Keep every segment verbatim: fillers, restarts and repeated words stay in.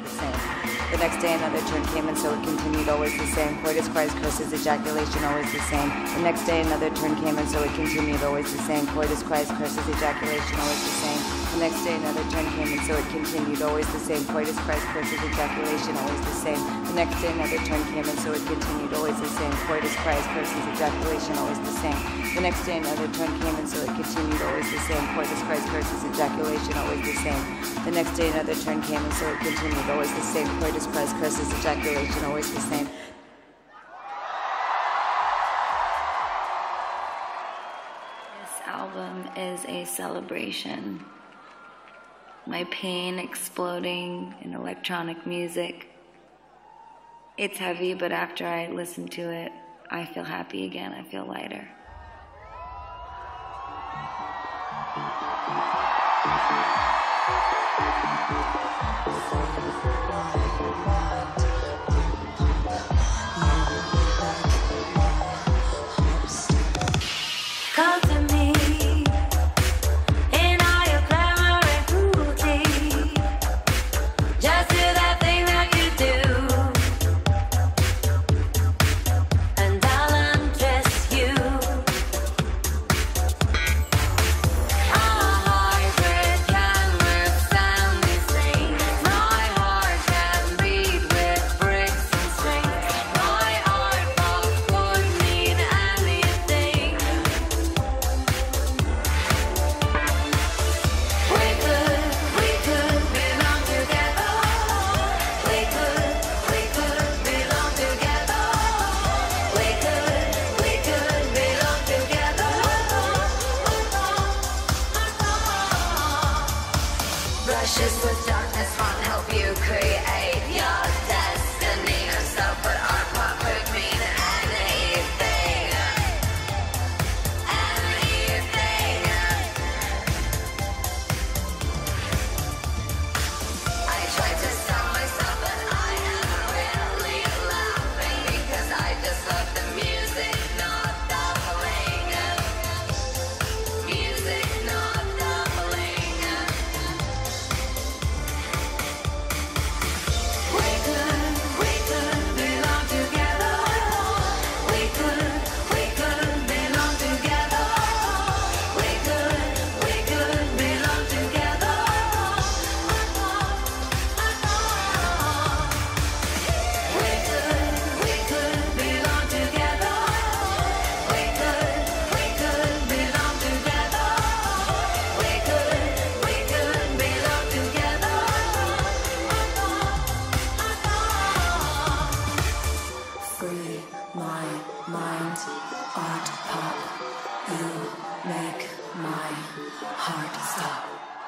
the same. The next day another turn came and so it continued, always the same. Coitus, cries, curses, ejaculation, always the same. The next day another turn came and so it continued, always the same. Coitus, cries, curses, ejaculation, always the same. The next day another turn came and so it continued, always the same. Coitus, cries, curses, ejaculation, always the same. The next day another turn came and so it continued, always the same. Coitus, cries, curses, ejaculation, always the same. The next day another turn came and so it continued, always the same. Coitus, cries, curses, ejaculation, always the same. The next day another turn came and so it continued, always the same. Coitus, cries, curses, ejaculation, always the same. This album is a celebration. My pain exploding in electronic music. It's heavy, but after I listen to it, I feel happy again. I feel lighter. Come to me in all your glamour and cruelty. Just do that thing that you do, and I'll undress you. Our hybrid can withstand these things. My heart can beat with bricks and strings. My art box would mean anything. We could, we could belong together. We could, we could belong together. We could, we could belong together. Brushes with darkness won't help you create your destiny. And so put our part could mean anything. Anything. I tried to stop myself, but I am really laughing because I just love the music, not the playing. Music, not the playing. We could, we could belong together. We could, we could belong together. We could, we could belong together. We could, we could belong together. We could, we could belong together. We could, we could belong together. Free my mind, art pop. You make my heart stop.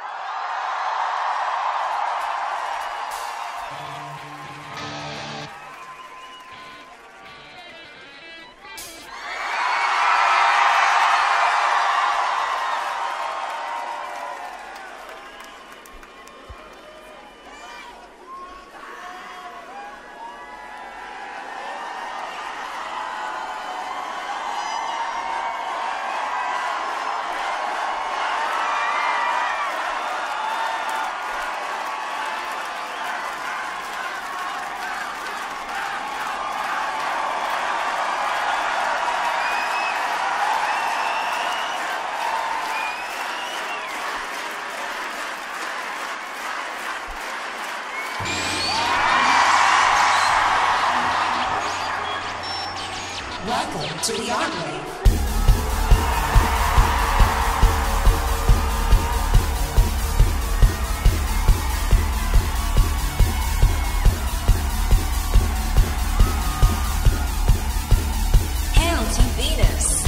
Welcome to the Enclave. Hail to Venus.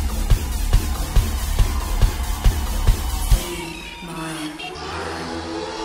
My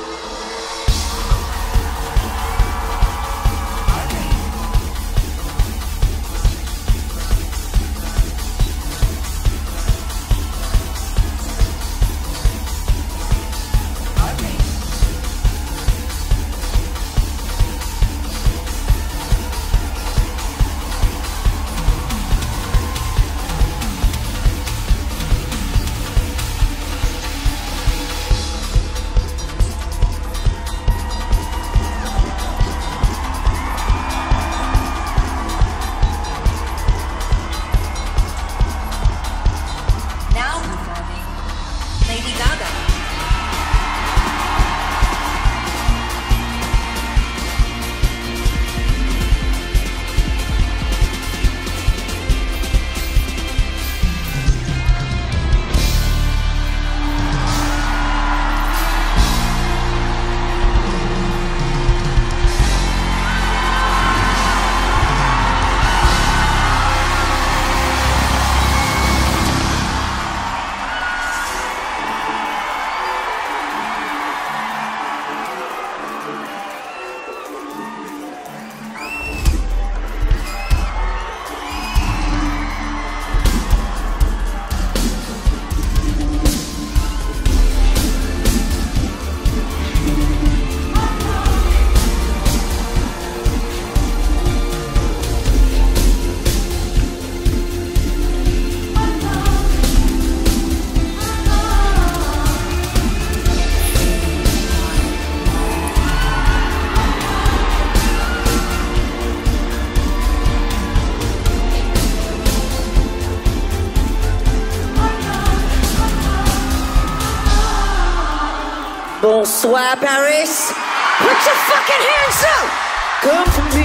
Bonsoir, Paris. Put your fucking hands up. Come to me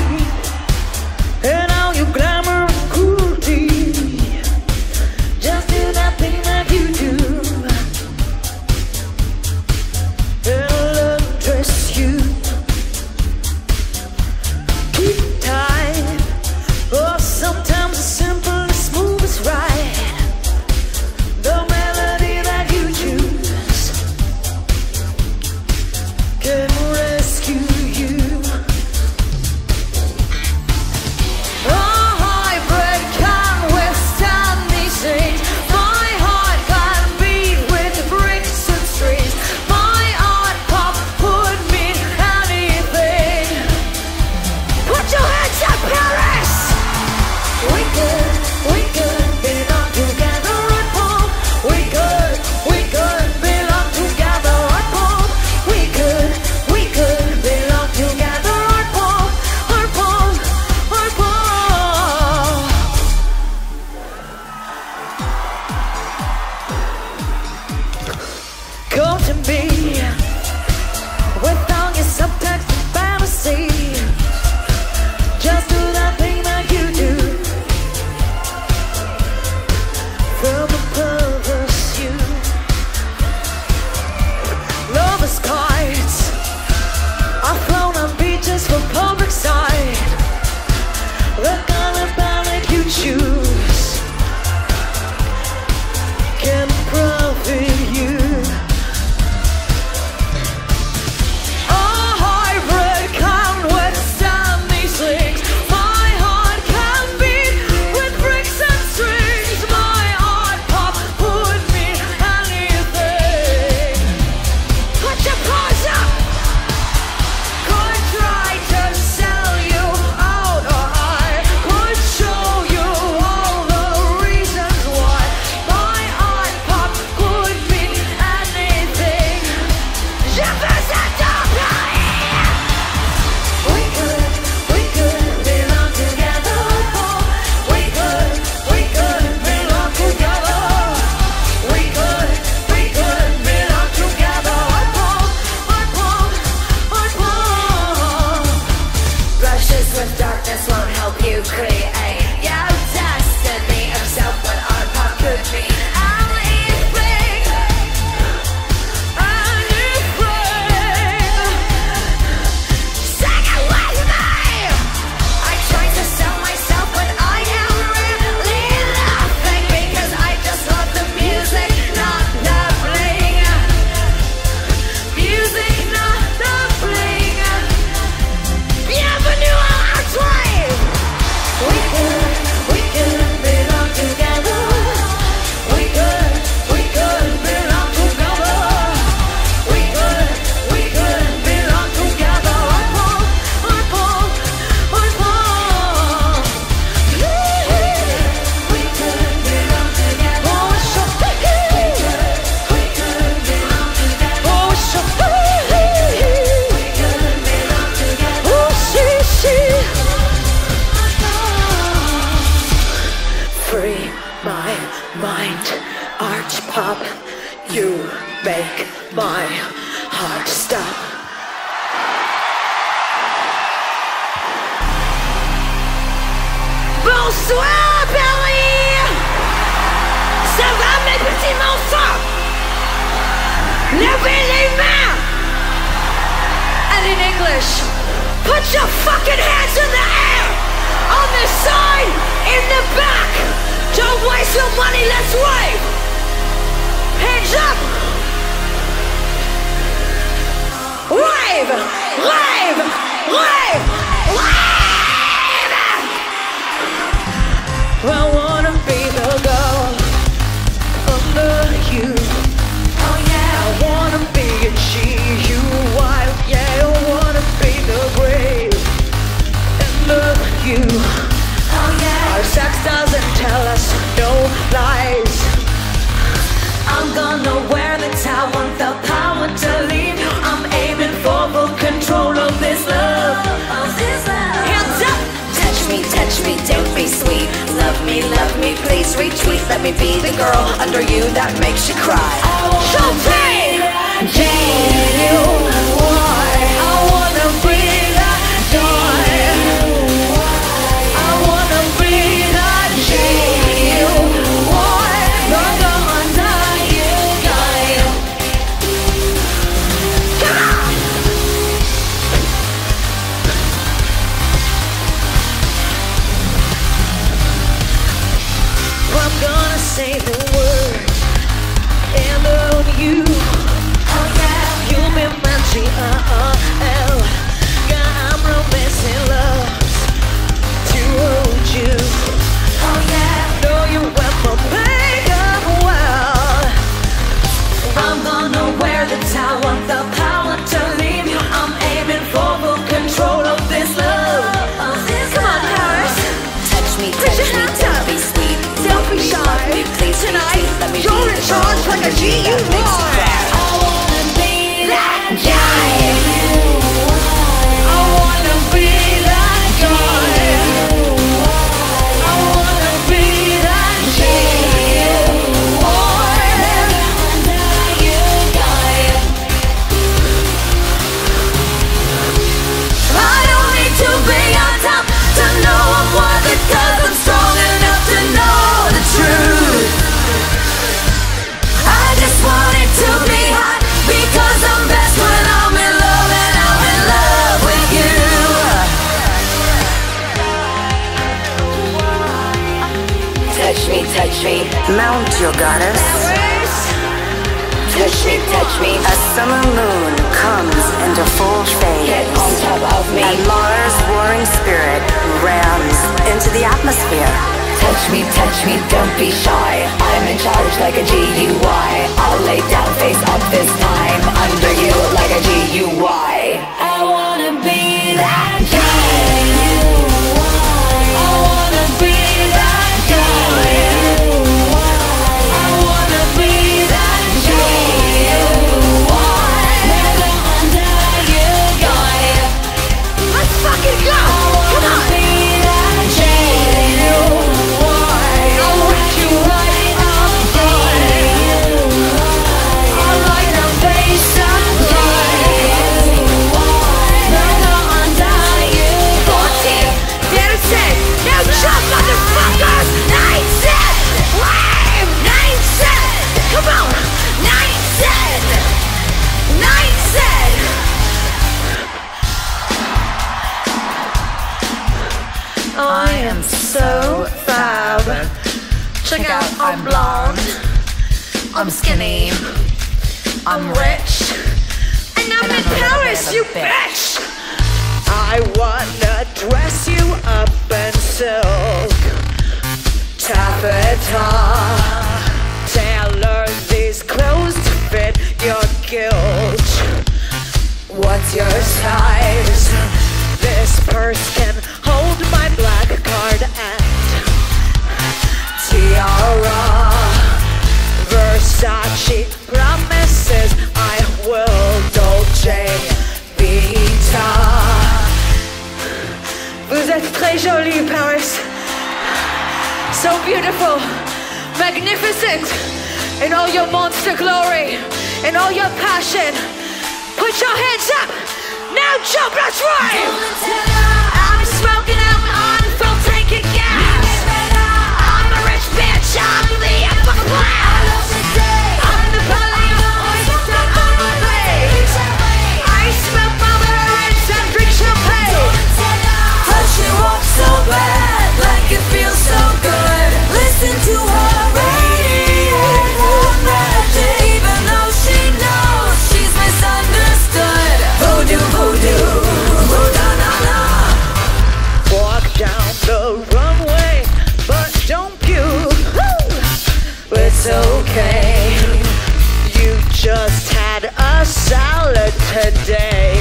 and all your glamour and cruelty. Just do that thing that you do. And I'll undress you. Keep it tight. Oh, sometimes it's simple and smooth is right. The melody that you choose can rescue you. Oh, hybrid can withstand these things. My heart can beat with bricks and strings. My art pop would mean anything. Put your hands up, Paris! We could, we could belong together at home. We could, we could belong together at home. We could, we could belong together at home. At home, at home. Come to me with all your subtext and fantasy. Just do that thing that you do. From the purpose you. Lovers' cards are thrown on beaches for public sight. The color palette you choose can profit you. A hybrid can withstand these things. My heart can beat with bricks and strings. My art pop would mean anything. Put your paws up. Could try to sell you out, or I could show you all the reasons why. My art pop could mean anything. Je veux adorer. We could, we could belong together. We could, we could belong together. We could, we could belong together. Brushes with darkness won't help you create your destiny of self. What art pop could be anything, anything. Sing it with me. I try to sell myself, but I am really laughing because I just love the music, not the bling. Music, not the bling. Bienvenue à Artway. We could, we could belong together. We could, we could belong together. We could, we could belong together. At home, at home, at home. We could belong together. Oh, it's so pretty. We could belong together. Oh, it's so pretty. We could belong together. Oh, see, see. Free my mind, art pop. You make my heart stop. Bonsoir, Paris. Ça va, mes petits enfants? Levez les mains. And in English, put your fucking hands in the air. On the side, in the back. Don't waste your money, let's wave. Hands up. Wave, wave, wave, wave. I wanna be the girl under you. Oh yeah. I wanna be a G U wife. Yeah, I wanna be the brave under you. Oh yeah. Our sex doesn't tell us no lies. I'm gonna wear the towel, want the power to leave. I'm aiming for full control of this love. Of this love. Hands up. Touch me, touch me, don't be sweet. Love me, love me, please retweet. Let me be the girl under you that makes you cry. Showtime! that genuine. I wanna be that joy. I wanna be that genuine. Not the under you guy. Come on. I'm gonna say the word and on you. Oh yeah, you'll be my G R L. Yeah, I'm romancing love to hold you. Oh yeah, know you wear my makeup well. I'm gonna wear the towel, the power to leave you. I'm aiming for full control of this love. Come on, Paris. Touch me, Put touch your me, hands don't up. be sweet. Don't be shy. Love me, please, Tonight, please, let me be you're in the charge one like a that G U makes you are. cry. I wanna be that guy. I wanna be that guy. I wanna be that G U I don't need to be on top to know I'm worth it, 'cause I'm strong enough to know the truth. I just want it to be hot, because I'm best when I'm in love, and I'm in love with you. Touch me, touch me, Mount your goddess. touch me, touch me. A summer moon comes into full Get fade, on top of me. and Mars' warring spirit rams into the atmosphere. Touch me, touch me, don't be shy. I'm in charge like a G U I. I'll lay down face up this time, under you like a G U I. I wanna be that guy. I wanna be that guy. I wanna be that genuine. Under you guy. Let's fucking go. Come on. Be that genuine. I'll wreck you right up, boy. I like the face of now jump, motherfuckers! Nine set! Wave! Nine set! Come on! Nine set! Nine set! I am so fab. Check out, I'm blonde. I'm skinny. I'm rich. And I'm in Paris, you bitch! I wanna dress you up in silk, taffeta, tailor these clothes to fit your guilt. What's your size? This purse can hold my black card and tiara. Versace promises I will Dolce Vita. Vous êtes très jolie, Paris. So beautiful, magnificent, in all your monster glory, in all your passion. Put your hands up. Now jump, let's ride. I'm smoking out on full tank of gas. I'm a rich bitch, I'm the upper class. I'm the bully, always on my face. I smoke my cigarettes and drink champagne. How she walks so bad, like it feels so good. Listen to her radiate her magic, even though she knows she's misunderstood. Voodoo, voodoo, voodoo-na-na. Walk down the runway, but don't puke. It's okay. You just had a salad today.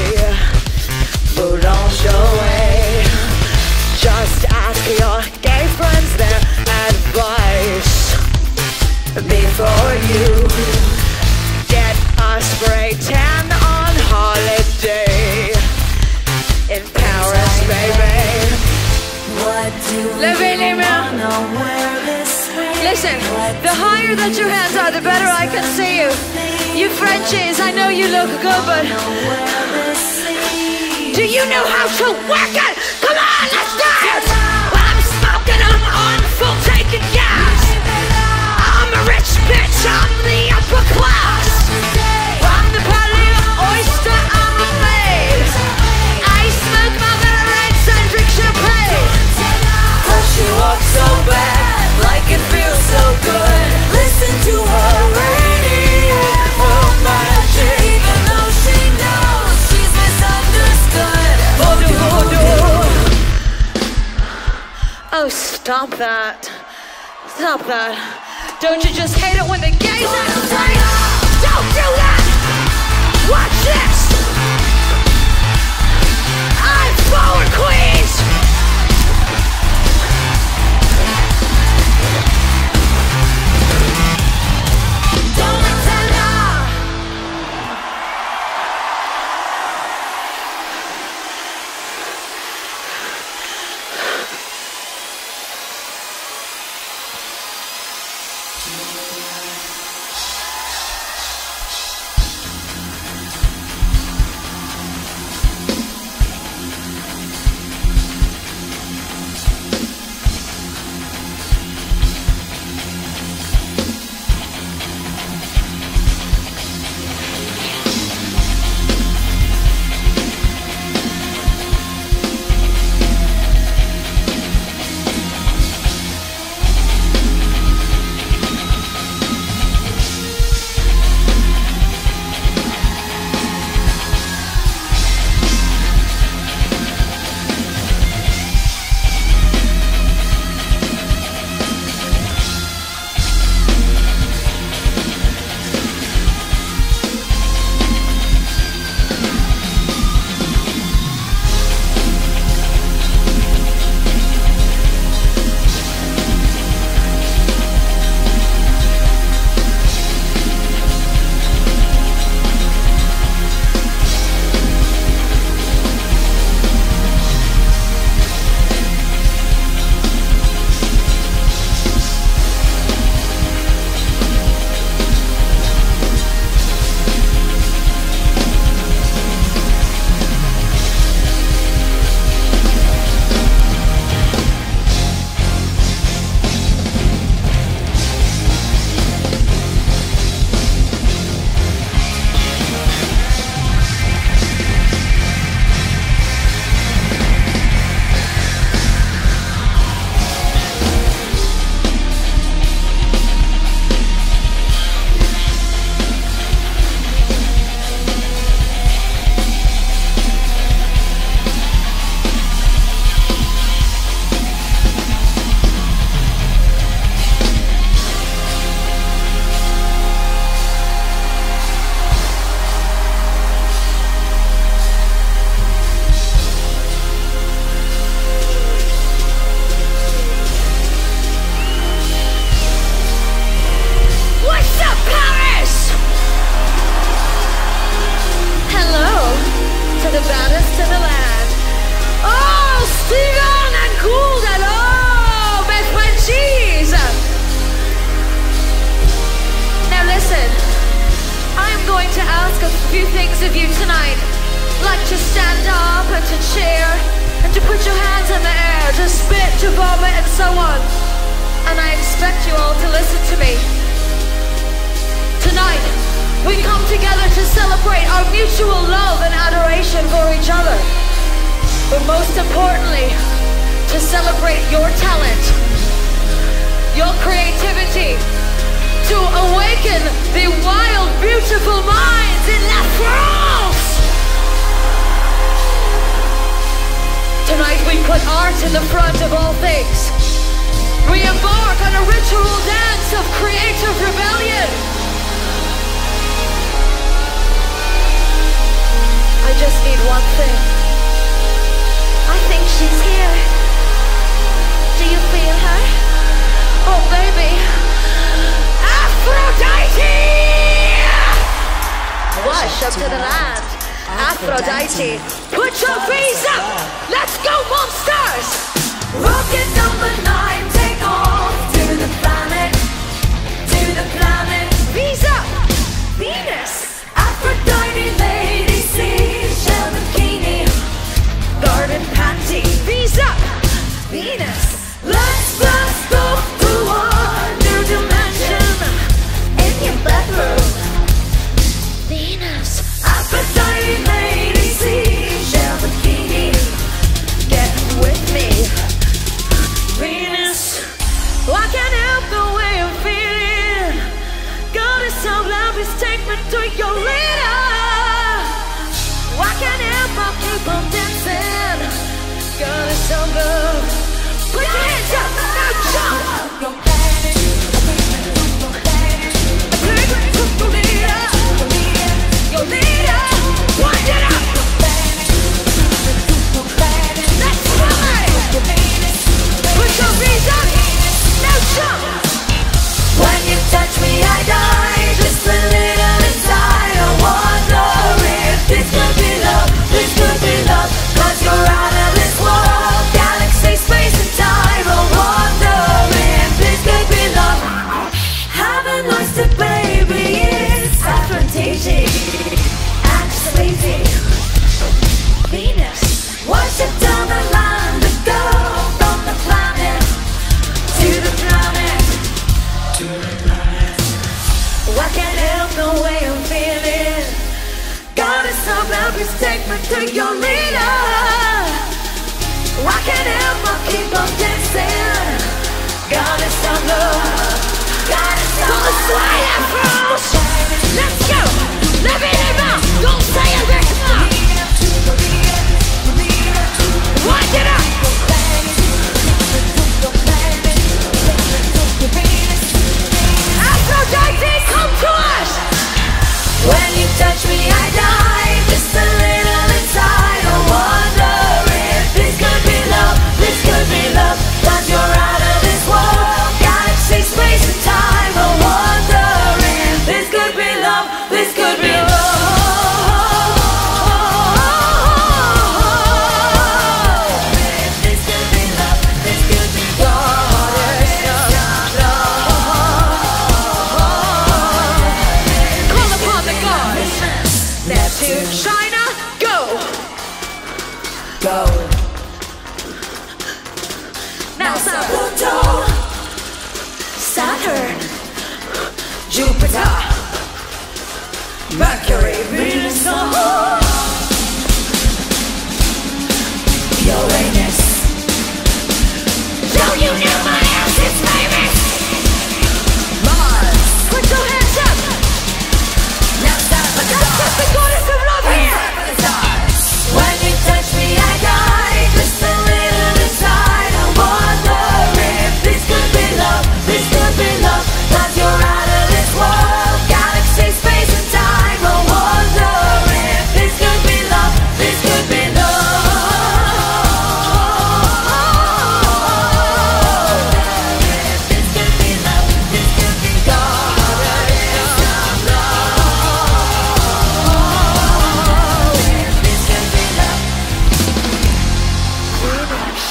Boulangerie. Just ask your gay friends their advice before you get a spray tan on holiday in Paris, baby. What do Levez les mains. wanna wear this spring? Listen, the higher that your hands are, the better I can see you. You Frenchies, I know you look good, but do you know how to work it? Come on, let's dance! Well, I'm smoking, I'm on full taking gas. I'm a rich bitch, I'm the upper class. I'm the paleo oyster, I'm a maid. I smoke margaritas and drink champagne. Cause she walks so bad, like it feels so good. Listen to her radio magic. Even though she knows she's misunderstood. Voodoo, voodoo. Oh, stop that. Stop that. Don't you just hate it when the gays are right? Don't do that! Watch this! I'm forward, Queens! Donatella! few things of you tonight. Like to stand up and to cheer and to put your hands in the air, to spit, to vomit and so on. And I expect you all to listen to me. Tonight, we come together to celebrate our mutual love and adoration for each other. But most importantly, to celebrate your talent, your creativity, to awaken the wild, beautiful minds in La France. Tonight we put art in the front of all things. We embark on a ritual dance of creative rebellion. I just need one thing. I think she's here. Do you feel her? Oh, baby. Aphrodite! Wash up to the land. Aphrodite. Put your feet up. Let's go, monsters! Rocket number nine, take off to the planet, to the planet. Visa! Venus! Venus. Let's blast off to a new dimension in your bedroom. Venus. Aphrodite, lady, seashell bikini. Get with me. Venus. I can't help the way I'm feeling. Goddess of love, please take me to your leader. I can't help but keep on dancing. Goddess of love. Put your hands up, now jump! Your leader, your leader, wind it up! Let's ride! Put your feet up, now jump! When you touch me, I die, just a little inside. I wonder if this could be love, this could be love, 'cause you're out of this world, galaxy, space and time. I wonder if this could be love. Haven't lost it, baby, it's aphrodisiac, aphrodisiac. Venus, worship down the line to go from the planet to the planet. I can't help the way I'm feeling. Goddess of love, please take me to your leader. I can't help but keep on dancing. Goddess of love, goddess of love. Slide afros. Let's go. Let me live out. Don't say it back up. Wind it up. Aphrodite, come to us! When you touch me, I die, just a little inside. I wonder if this could be love, this could be love, 'cause you're out of this world, galaxy, space and time. I wonder if this could be love, this could be love. If this could be love, this could be goddess of love. Call upon the gods. Neptune, China, go! Go. Now Sun, Pluto, Saturn, Jupiter, Mercury, Venus, oh, Uranus. Yo, you know my ass is famous. Mars, put your hands up. Now stop for the stars. That's the goddess of love here. When you touch me, I die, just a little inside. I wonder if this could be love, this could be love, 'cause you're out of this world, galaxy, space and time. I wonder if this could be love, this could be love. If this could be love, this could be goddess of love. If this could be love. Venus.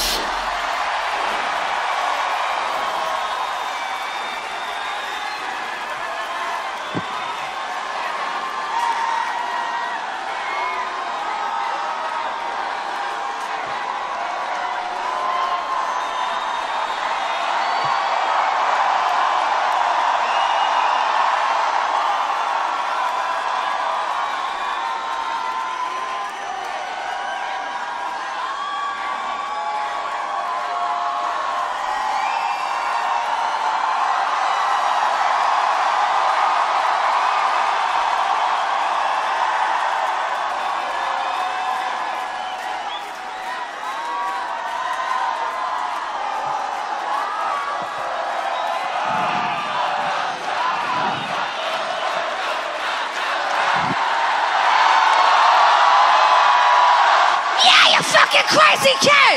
Yeah, you fucking crazy kid!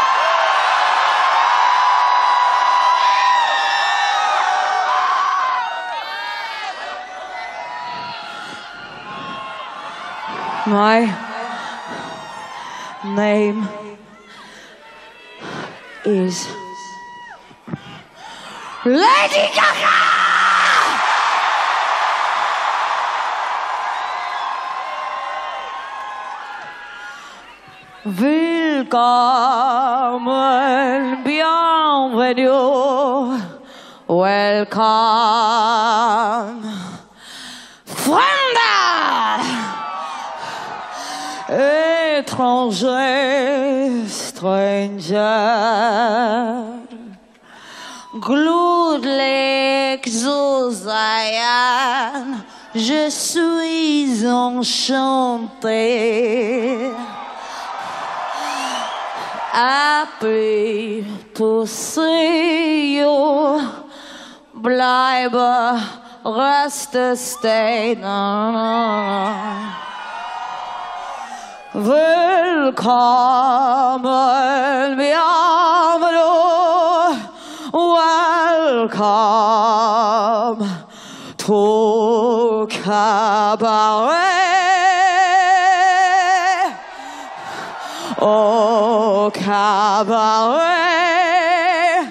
My name is Lady Gaga! Willkommen Welcome, friend, étranger, stranger, glued like Zosaïen, je suis enchanté. Happy to see you. Bleibe, reste, stay. Willkommen, bienvenue. Welcome to Cabaret. Oh, Cabaret,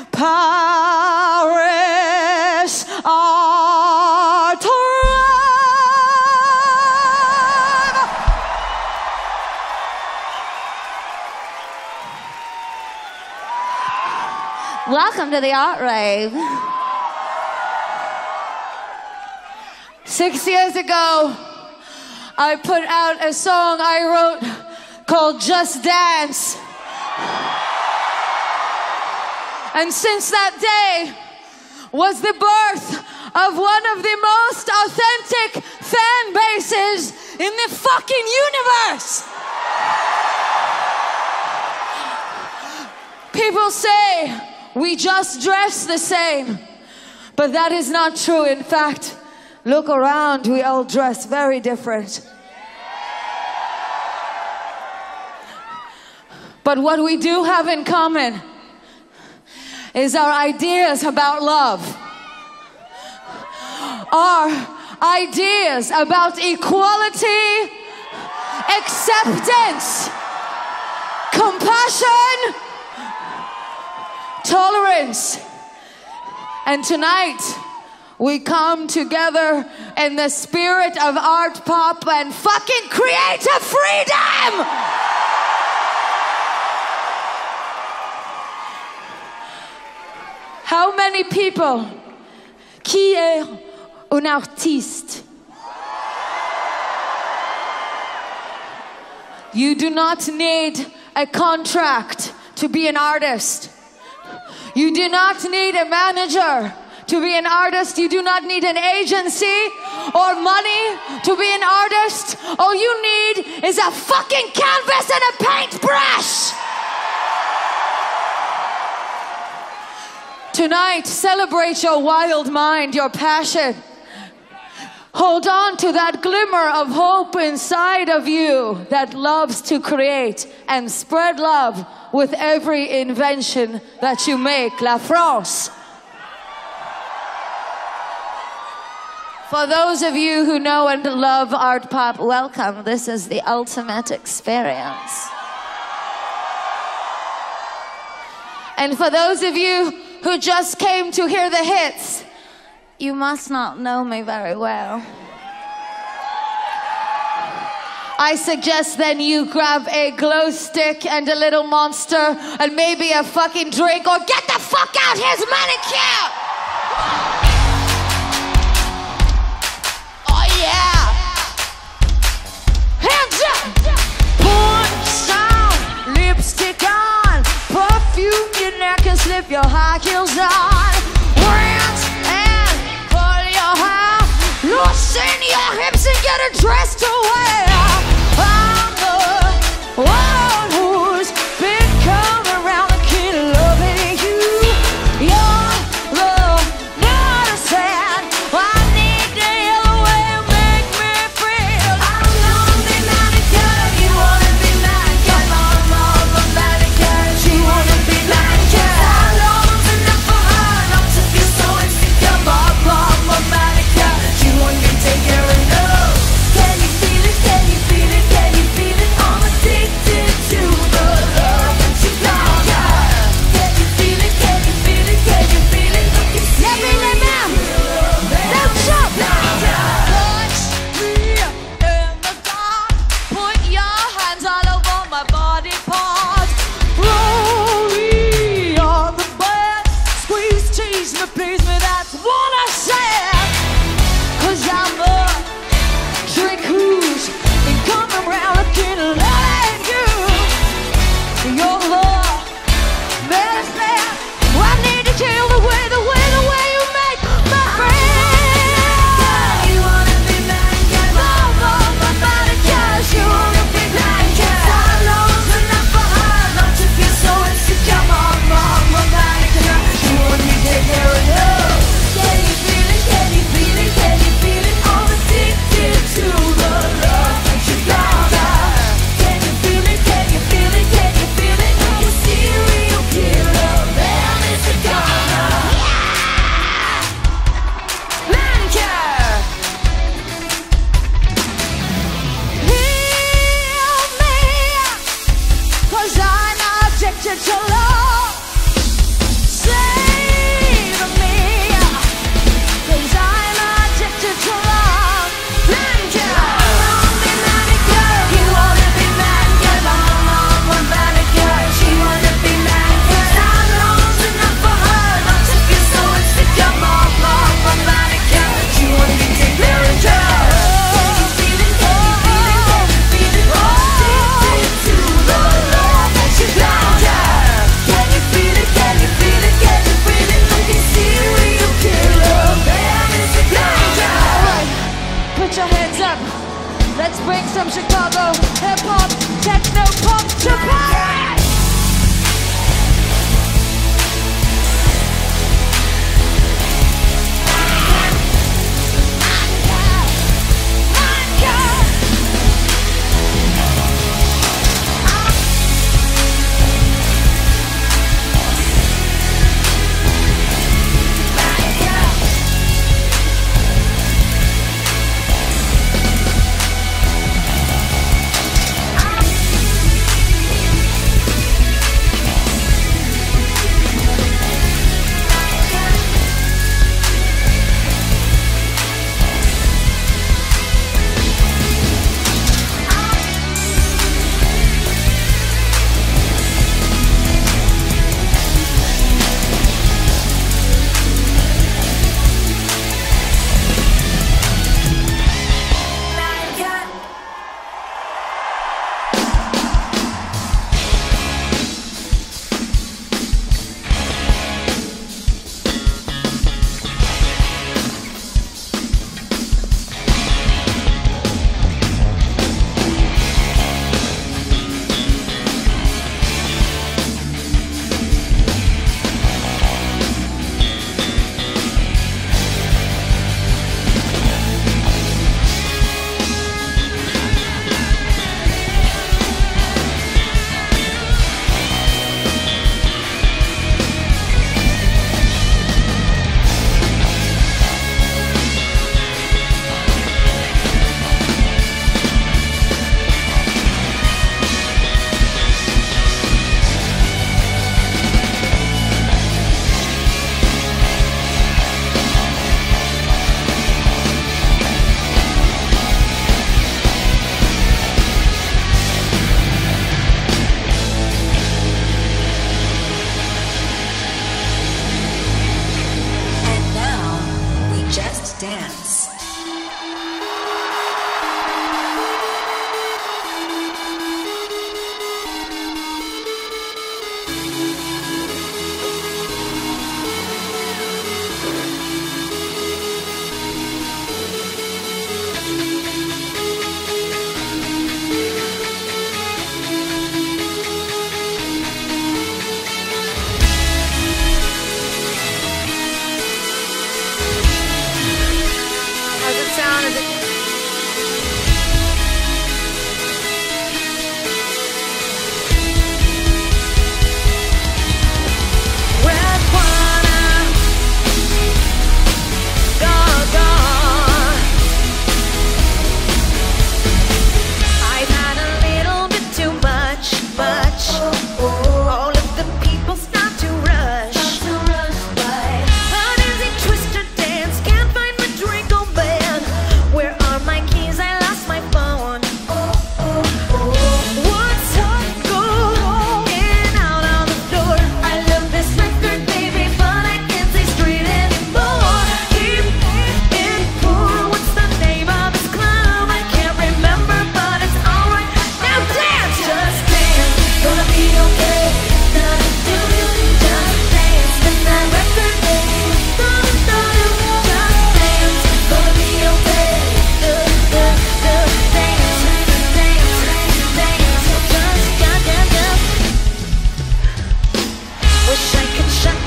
Paris, Art Rave. Welcome to the Art Rave. Six years ago, I put out a song I wrote called Just Dance. And since that day was the birth of one of the most authentic fan bases in the fucking universe. People say we just dress the same, but that is not true. In fact, look around, we all dress very different. But what we do have in common is our ideas about love, our ideas about equality, acceptance, compassion, tolerance. And tonight, we come together in the spirit of art pop and fucking creative freedom! How many people? Qui est un artiste? You do not need a contract to be an artist. You do not need a manager to be an artist. You do not need an agency or money to be an artist. All you need is a fucking canvas and a paintbrush. Tonight, celebrate your wild mind, your passion. Hold on to that glimmer of hope inside of you that loves to create and spread love with every invention that you make. La France. For those of you who know and love art pop, welcome. This is the ultimate experience. And for those of you who just came to hear the hits, you must not know me very well. I suggest then you grab a glow stick and a little monster and maybe a fucking drink, or get the fuck out, here's manicure! Oh yeah! Hands up! Punch on, lipstick on, perfume your neck and slip your high heels on. Rinse and pull your hair, loosen your hips and get a dress to wear. I'm the one who's been coming around the kid loving you. You're the medicine I need to heal the way you make me feel. I'm lonely, manicure. You wanna be manicure? I'm all the manicure. She wanna be manicure. How long's enough for her not to feel so insecure? Bob, Bob, my manicure. She wants to take care of love. Can you feel it? Can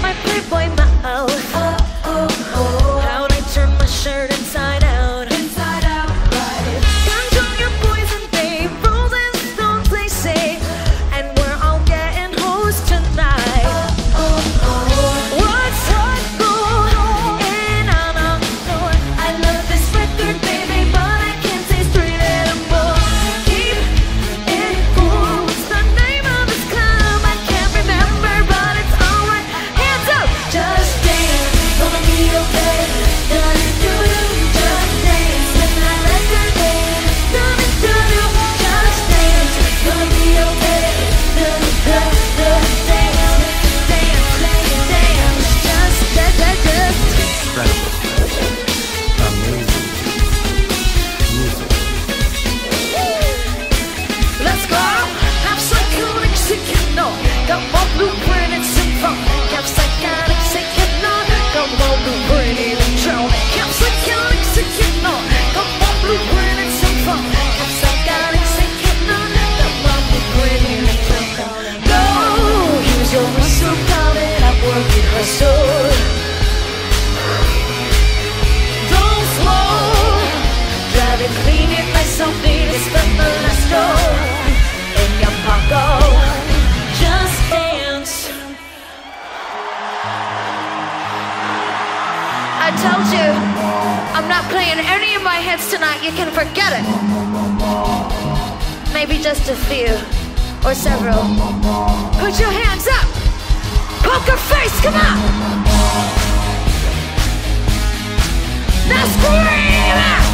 my Playboy mouth. Oh, oh, oh. How'd I turn my shirt inside out? Inside out, right. Punch on your poison, babe. Rolling stones, they say. And we're all getting hosed tonight. Oh, oh, oh. What's hot gold? And I'm on the floor. I love this record, baby, but I can't taste three anymore. Keep it cool. What's the name of this club? I can't remember, but it's alright. Hands up! Just dance, gonna be okay. Done, do, just dance. When I let her dance, done, do, just dance. Gonna be okay. Done, done, done, dance, dance, dance, dance. Just, just, just, just. Incredible. Amazing. Music. Let's go! Have psychotic signal. Come on, blueprint and symphonic. Have psychotic signal. Come on, blueprint and electronic. Have psychotic signal. Come on, blueprint and symphonic. Have psychotic signal. Come on, blueprint and electronic. Go! Use your muscle power and work it hustle. Don't slow. Drive it, clean it like something to spend the last roll in your pocket. Just dance. I told you, I'm not playing any of my hits tonight. You can forget it. Maybe just a few or several. Put your hands up. Poker face, come on. Now scream it.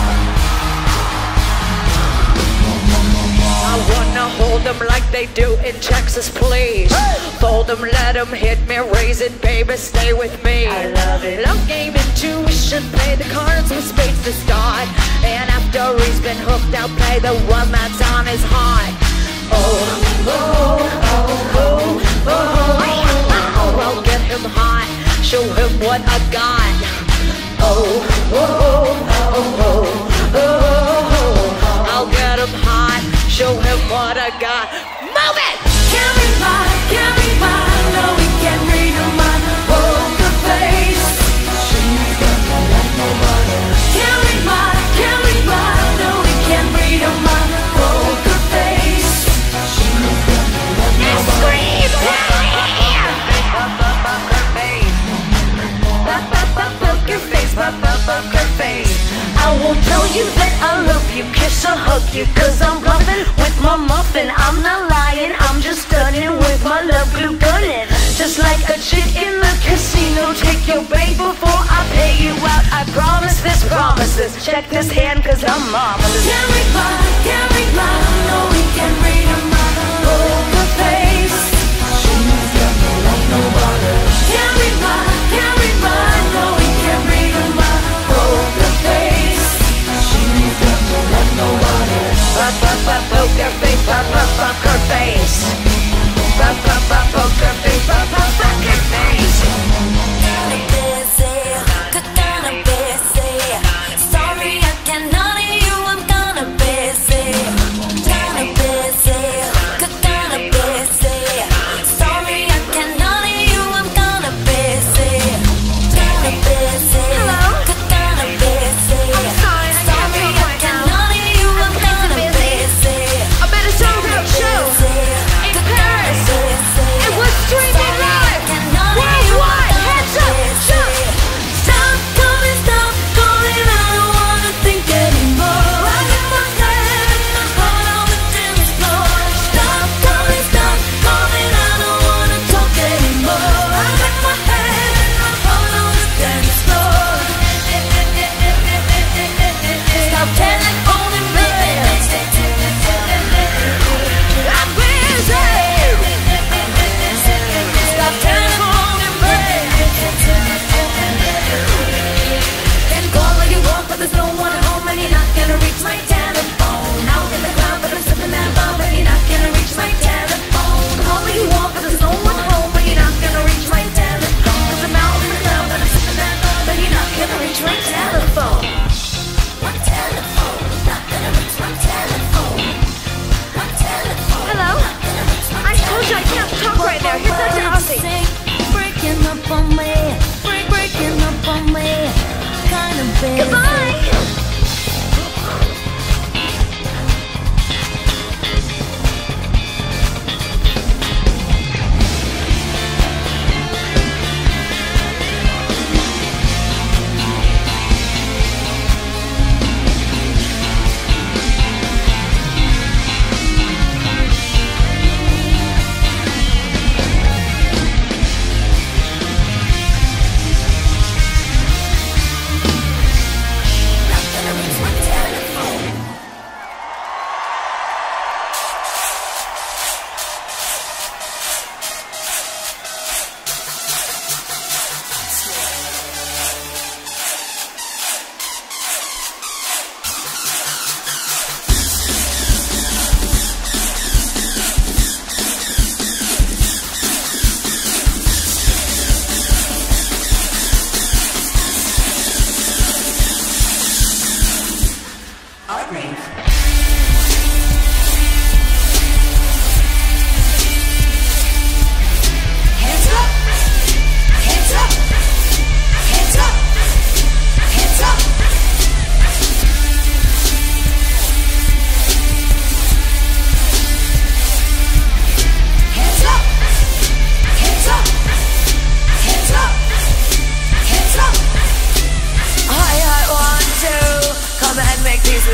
I wanna hold them like they do in Texas, please. Fold them, let them hit me, raise it, baby, stay with me. I love it. Love game, intuition, play the cards with spades to start. And after he's been hooked, I'll play the one that's on his heart. Oh, oh, oh, oh, oh, oh, I'll get him hot, show him what I got. Oh, oh, oh, oh, oh, oh, I'll get him hot, show him what I got. Move it! Can't read mine, can't read mine. No, we can't read your mind. Poker face. She's gonna like nobody. Can't read mine, can't read mine. No, we can't read your mind. Poker face. She's gonna like nobody. Scream! Poker face, poker face. I won't tell you that I love you, kiss or hug you, cause I'm bluffing with my muffin. I'm not lying, I'm just stunning with my love glue gunning. Just like a chick in the casino, take your bait before I pay you out. I promise this, promises. Check this hand cause I'm marvelous. Can't read mine, can't read mine. No, we can read a mind. Poker face. She's gonna like nobody. Can't read mine, can't read mine. No, we can read a mind. Poker face. She's gonna like nobody. Poker face, poker face. Poker face, poker face. Kinda busy, kinda busy. Sorry I can't honor you, I'm gonna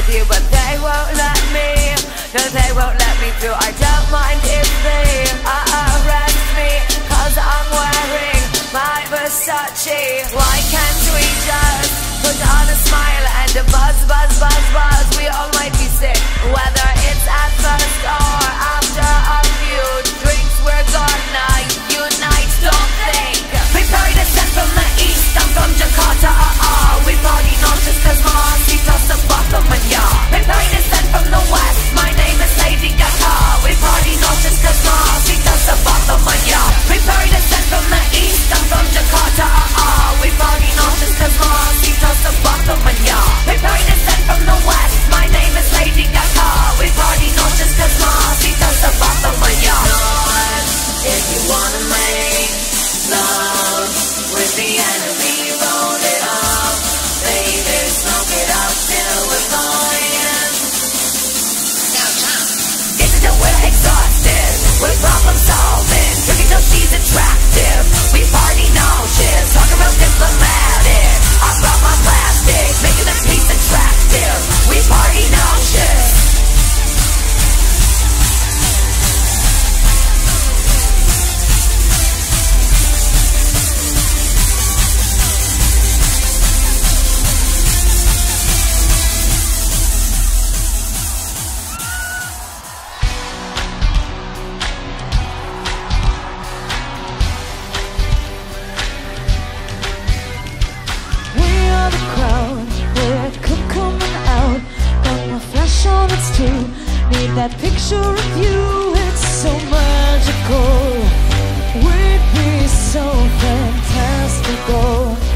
with you, but they won't let me. No, they won't let me through. I don't mind if they arrest me, cause I'm wearing my Versace. Why can't we just put on a smile and a buzz, buzz, buzz, buzz? We all might be sick, whether it's at first or after a few drinks. We're gonna unite, don't think. We party descent from the east, I'm from Jakarta, uh-uh. We party not just cause Mamacita's the bottom and yeah. We party descent from the west, my name is Lady Gaga. We party not just cause Mamacita's the bottom and yeah. We party descent from the east, I'm from Jakarta, uh-uh. We party not just cause Mamacita's the bottom and yeah. We party descent from the west, my name is Lady Gaga. We party not just cause Mamacita's the bottom and yeah. If you wanna make love with the enemy, roll it up, baby, smoke it up till we're flying. Now, Tom, get it till we're exhausted, we're problem solving, drinking till she's attractive. We party no shit, talking real diplomatic. I brought my plastic, making the peace attractive. We party no shit. Need that picture of you, it's so magical. We'd be so fantastical.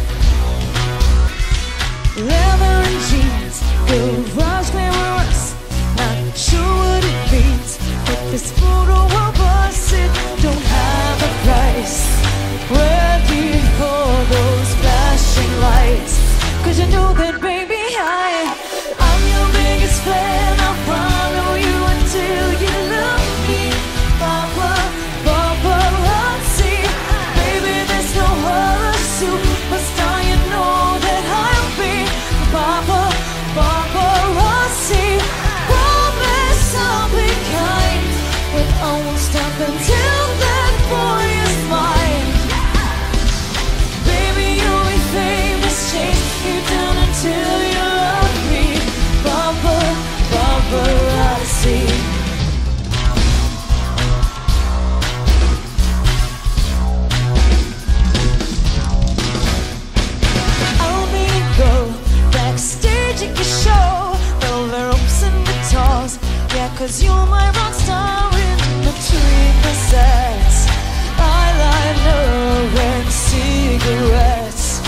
Leather and jeans, garage glamorous. Not sure what it means, but this photo of us, it don't have a price. Ready for those flashing lights, cause you know that baby I, I'm your biggest fan. I'll follow you until you love me. Papa, paparazzi, baby, there's no other superstar. You know that I'll be Papa, paparazzi. Promise I'll be kind, but I won't stop until that boy is mine. Baby, you'll be famous, chase you down until you love me. Papa, paparazzi. I'll be a girl backstage at your show, velvet ropes and guitars. Yeah, cause you're my rock star in between the sets. Eyeliner and cigarettes.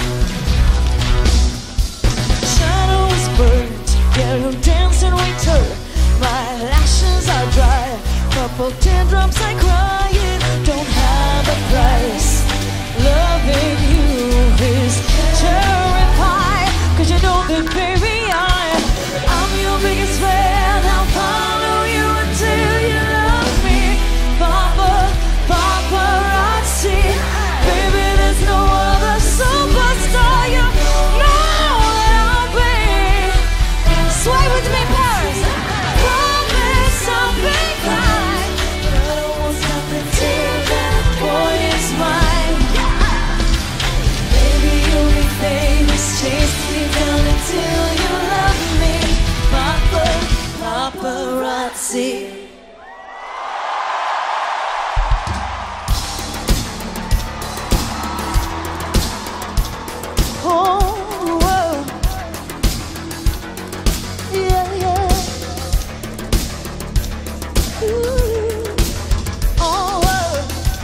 Shadows burnt, yellow dancing winter. My lashes are dry, purple teardrops I cry. It don't have a price. Loving you is cherry pie, cause you know that baby I, I'm your biggest fan. I'll follow you until you love me. Papa, paparazzi, baby, there's no other superstar. You know that I'll be. Sway with me, Paris. Promise I'll be kind, but I won't stop until that boy is mine. Baby, you'll be famous, chase me down until you love me. Papa, paparazzi. Oh, whoa. Yeah, yeah. Ooh. Oh, whoa.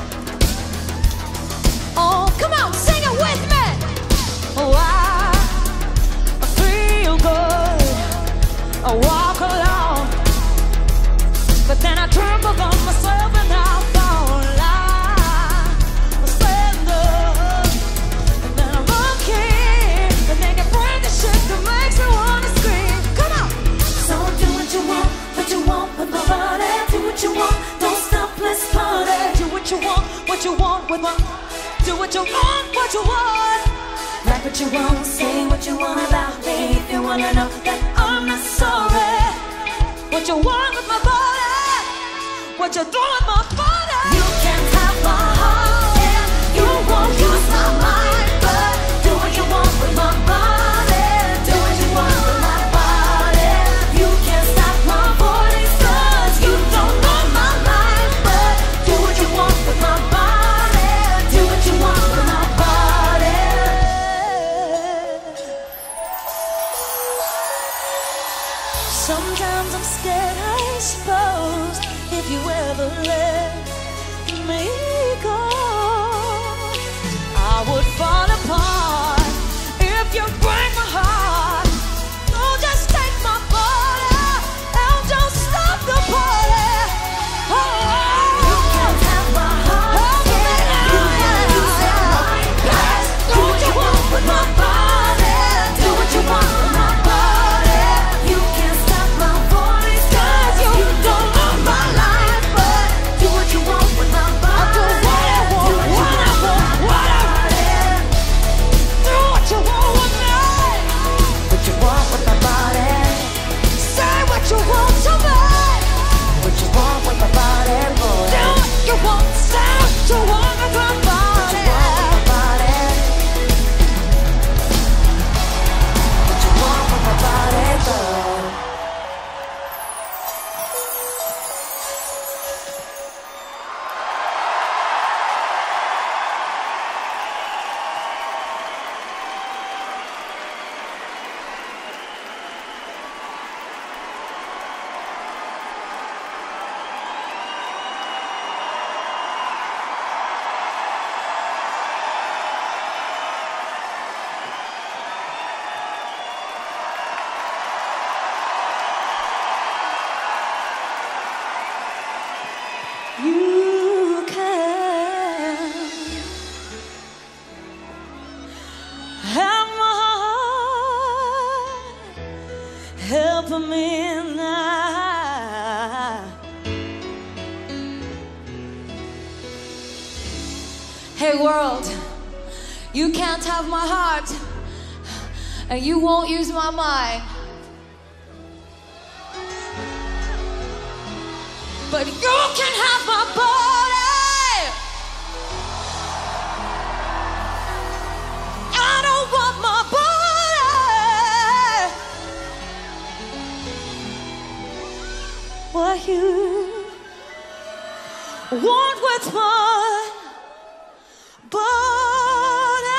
Oh, come on, sing it with me. Oh, I, I feel good. I walk along, but then I tremble on myself and I fall. I stand up, and then I'm okay, and then you bring the shit that makes me wanna scream. Come on. So do what you want, what you want with my body. Do what you want, don't stop, let's party. Do what you want, what you want with my. Do what you want, what you want. Like what you want, say what you want about me. If you wanna know that I'm I'm not sorry. What you want with my body? What you do with my body? You can't have my heart, and you won't use my mind. But do what you want with my body. Do what you want with my body. You can't stop my voice, 'cause you don't know my life. But do what you want with my body. Do what you want with my body. Sometimes I'm scared, I suppose, if you ever let me go, I would fall apart if you break my heart. Don't just take my body and don't stop the party. Oh, you can't have my heart. You can't use it right. Do what you want with my body. Do what you want with my body. You can't stop my voice, 'cause you don't know my life. But do what you want with my body. Do what I want, what I want, what I want. Do what you want with me. What you want with my body. Say what you want to me. What you want with my body, boy. Do what you want, say what you want with my body. What you want with my body, boy. You can have my heart, help me now. Hey world, you can't have my heart, and you won't use my mind. But you can have my body. I don't want my body. What you want with my body.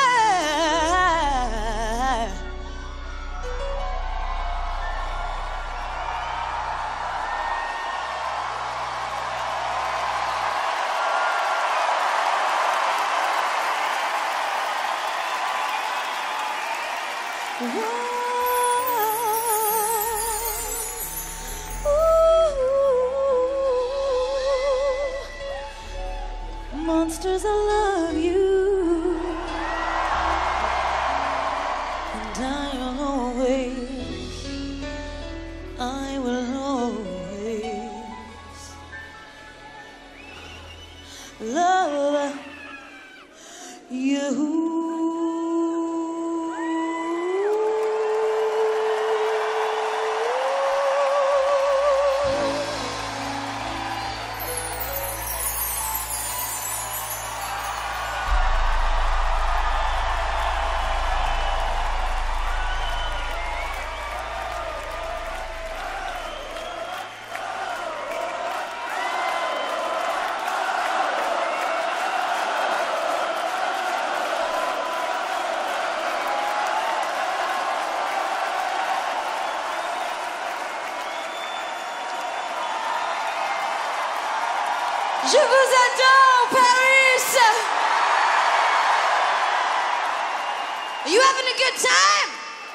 Ooh, monsters, I love you, and I will always, I will always love you. Je vous adore, Paris! Are you having a good time?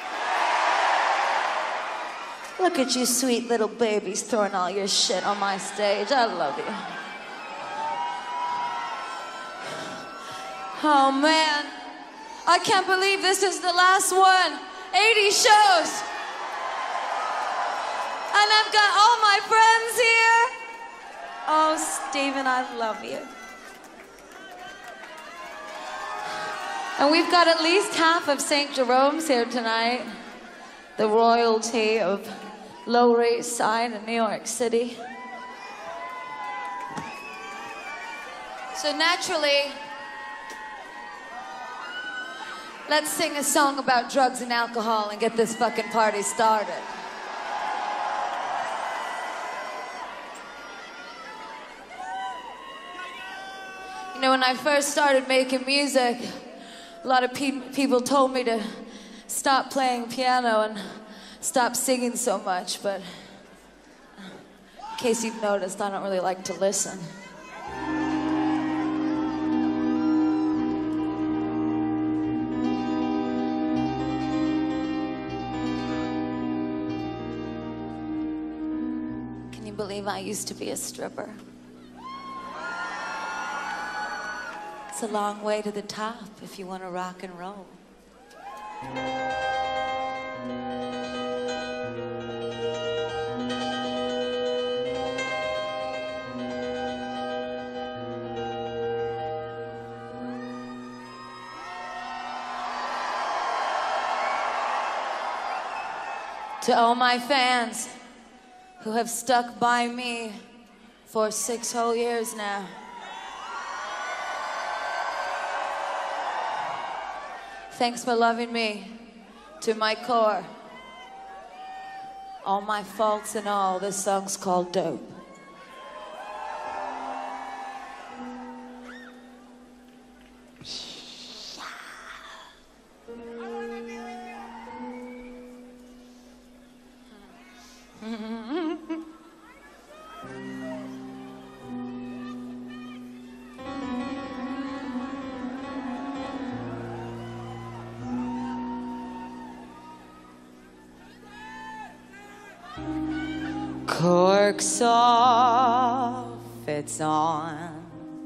Look at you sweet little babies throwing all your shit on my stage. I love you. Oh man, I can't believe this is the last one. eighty shows. And I've got all my friends here. Oh, Stephen, I love you. And we've got at least half of Saint Jerome's here tonight. the royalty of Lower East Side in New York City. So naturally, let's sing a song about drugs and alcohol and get this fucking party started. You know, when I first started making music, a lot of pe- people told me to stop playing piano and stop singing so much, but in case you've noticed, I don't really like to listen. Can you believe I used to be a stripper? It's a long way to the top if you want to rock and roll. To all my fans who have stuck by me for six whole years now. Thanks for loving me to my core. All my faults and all, this song's called Dope. Corks off, it's on.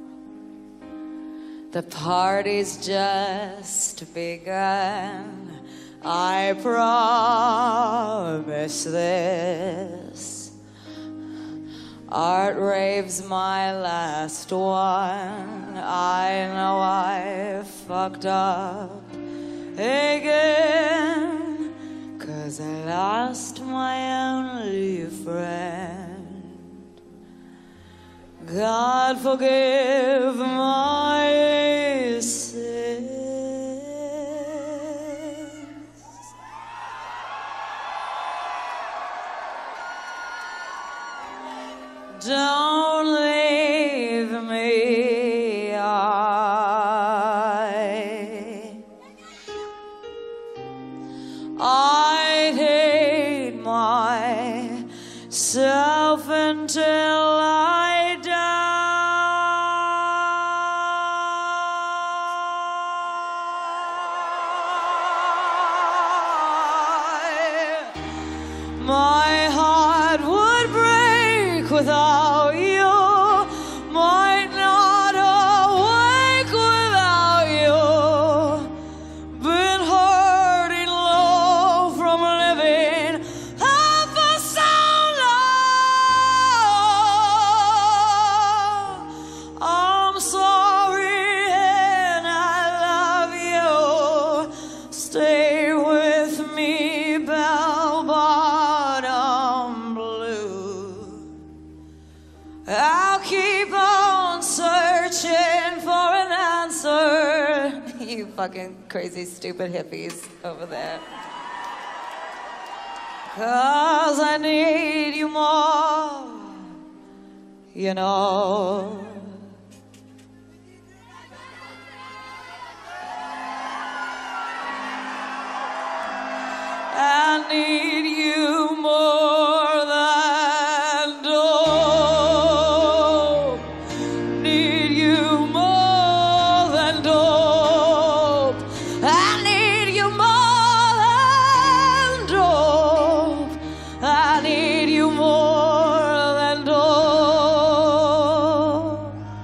The party's just begun. I promise this. Art rave's my last one. I know I fucked up again. 'Cause I lost my only friend. God forgive my sins. Don't leave me. I hate myself until I die. My heart would break without you. Might not awake without you. Been hurting low from living up for so long. I'm sorry and I love you. Stay with me, bell bottom blue. I'll keep on searching for an answer. You fucking crazy, stupid hippies over there. 'Cause I need you more, you know. I need you more than dope. Need you more than dope. I need you more than dope. I need you more than dope.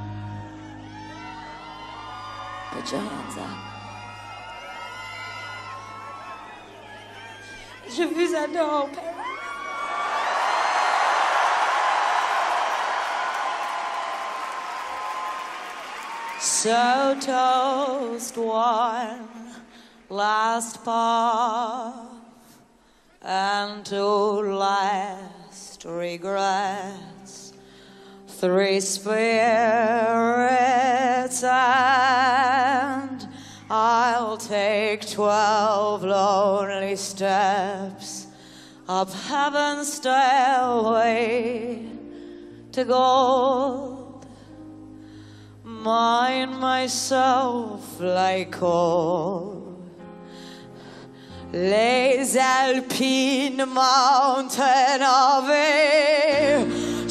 Put your hands up. Je vous adore, Père. So toast one last puff and two last regrets, three spirits, and I'll take twelve lonely steps up heaven's stairway to gold. Mine myself like coal, les alpines mountain of a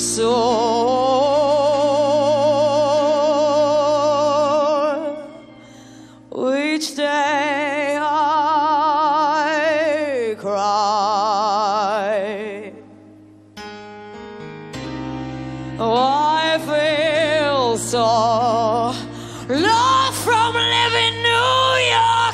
soul. Each day I cry, oh, I feel so low from living New York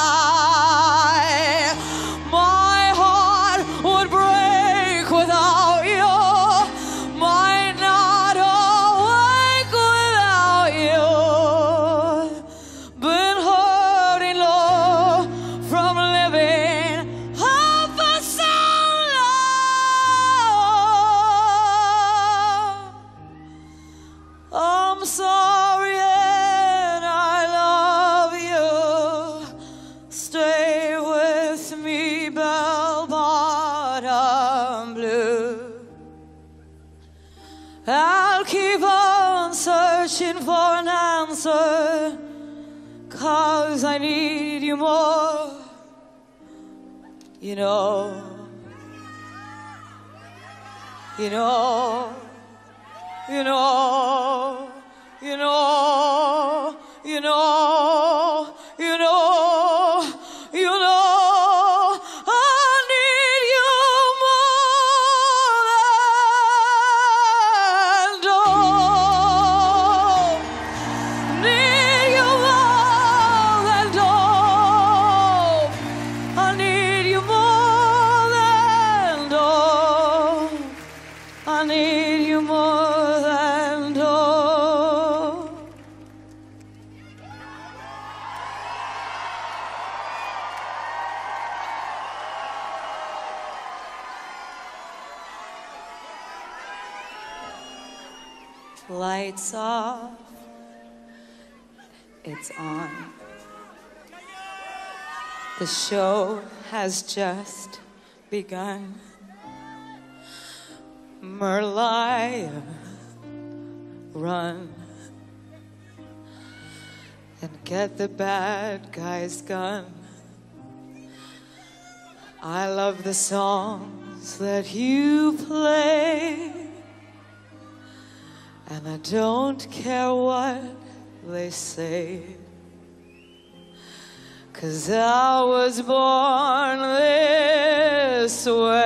high. My heart would break without you. Might not awake without you. Been hurting low from living up for so long. I'm sorry and I love you. Stay with me, bell bottom blue. I'll keep on searching for an answer, 'cause I need you more. You know, you know, you know, you know, you know, you know, you know, I need you more than dough. Need you more than dough. I need you more than dough. I need you more than dough. Lights off, it's on. The show has just begun. Merliah, run and get the bad guy's gun. I love the songs that you play, and I don't care what they say, 'cause I was born this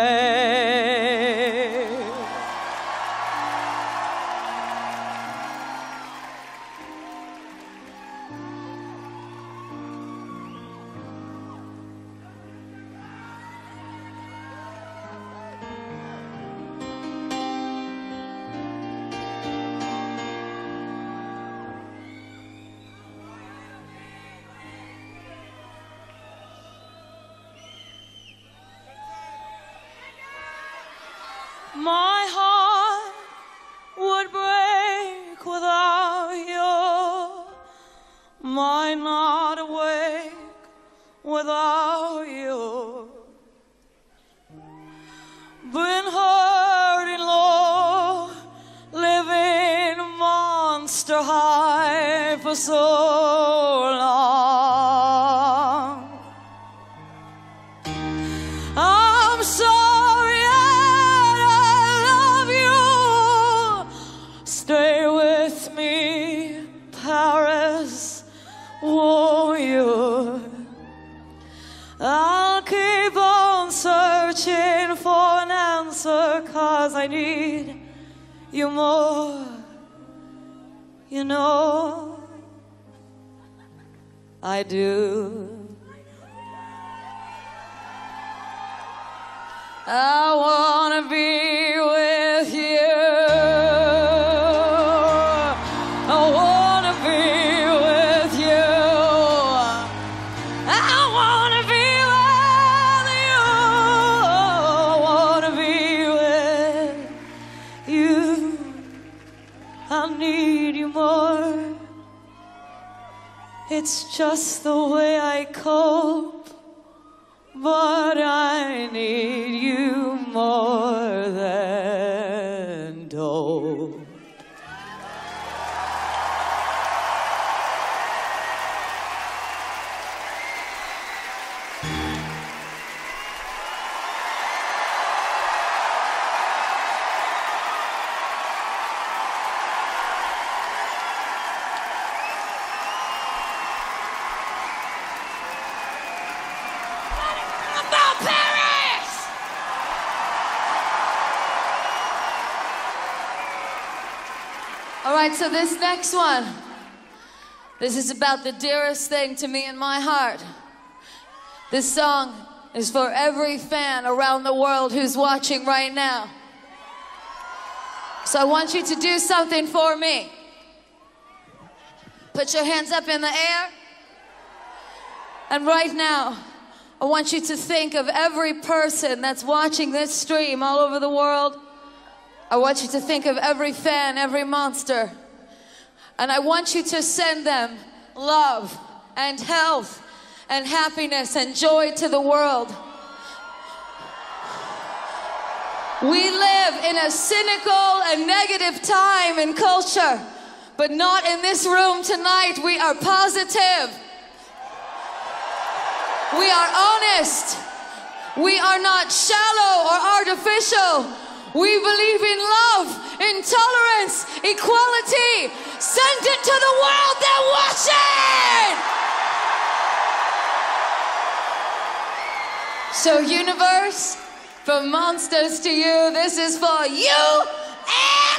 way. My heart would break without you. Might not awake without you. Been hurting low, living monster high for so long. I'm sorry and I love you. Stay with me, Paris, won't you? I'll keep on searching for an answer, 'cause I need you more. You know, I do. I wanna be with you. I wanna be with you. I wanna be with you. it's just the way I cope, but I need you more than dope. About Paris! All right, so this next one, this is about the dearest thing to me in my heart. This song is for every fan around the world who's watching right now. So I want you to do something for me. Put your hands up in the air. And right now, I want you to think of every person that's watching this stream all over the world. I want you to think of every fan, every monster. And I want you to send them love and health and happiness and joy to the world. We live in a cynical and negative time in culture, but not in this room tonight. We are positive. We are honest. We are not shallow or artificial. We believe in love, in tolerance, equality. Send it to the world they're watching. So universe, from monsters to you, this is for you and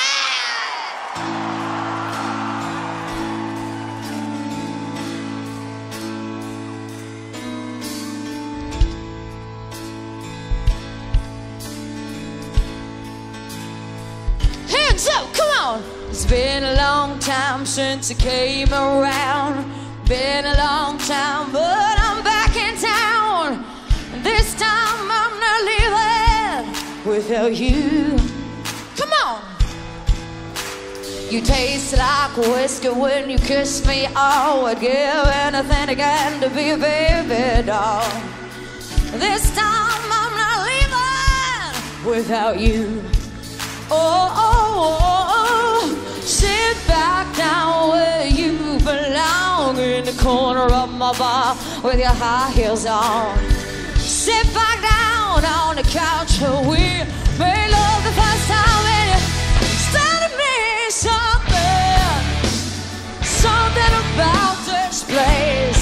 hands up, come on! It's been a long time since you came around. Been a long time, but I'm back in town. And this time I'm not leaving without you. Come on! You taste like whiskey when you kiss me. Oh, I'd give anything again to be a baby doll. This time I'm not leaving without you. Oh, oh, oh, oh, sit back down where you belong, in the corner of my bar with your high heels on. Sit back down on the couch where we made love the first time, and you started me something, something about this place,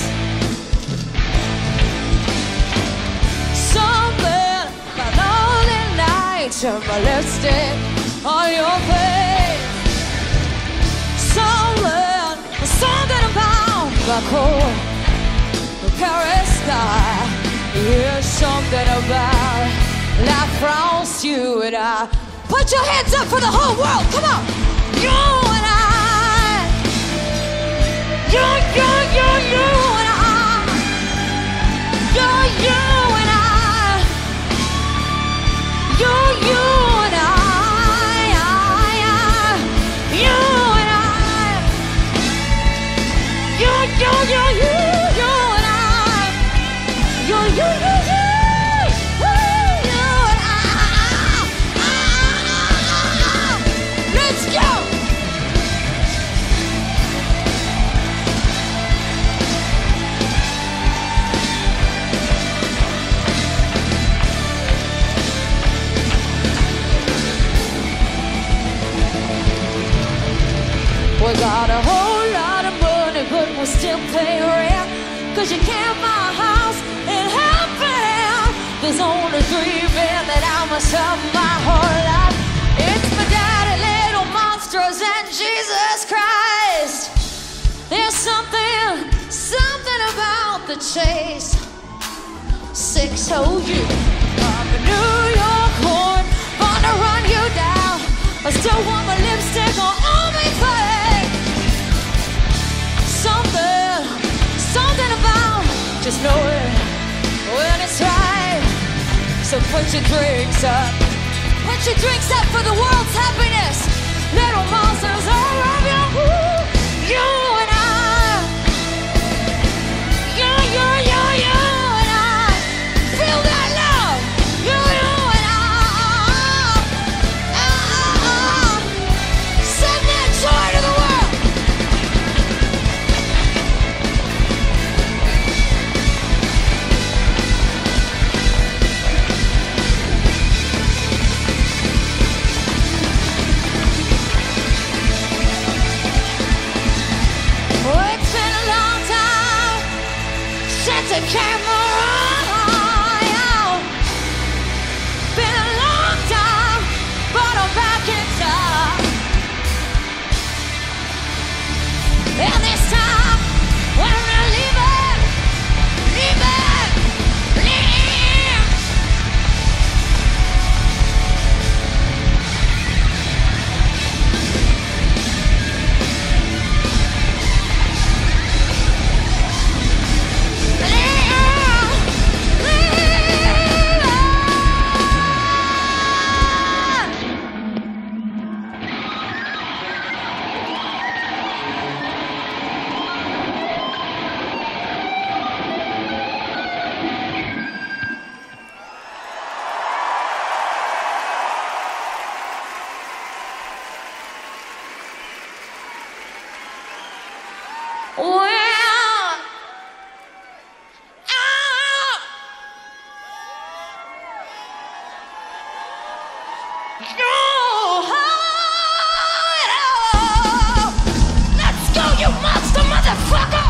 something about all the nights of my lipstick on your face. Something, something about the cold Paris sky. Yeah, something about La France, you and I. Put your hands up for the whole world, come on. You and I. You, you, you, you and I. You, you and I. You, you and I. You, you, you, you, you and I. You, you, you, you, you and I. Let's go. We got a whole lot of money, but we still pay rent. Cause you can't buy a house in heaven. There's only three men that I must have my whole life. It's my daddy, little monsters, and Jesus Christ. There's something, something about the chase. Six oh you, I'm a New York horn, born to run you down. I still want my lipstick on all my face. Something, something about just knowing when it's right. So put your drinks up, put your drinks up for the world's happiness. Little monsters all around you, you and I. the camera. Been a long time, but I'm back in time. And this time, when I'm leaving, leaving, leaving. Well, let's go, you monster motherfucker!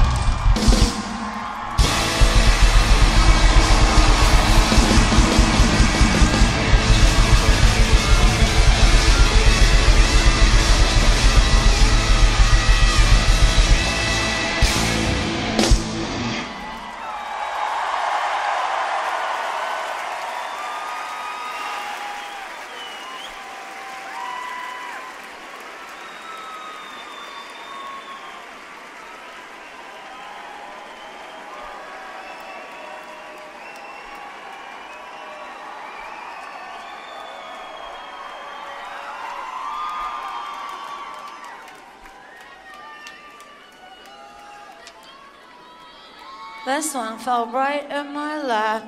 This one fell right in my lap.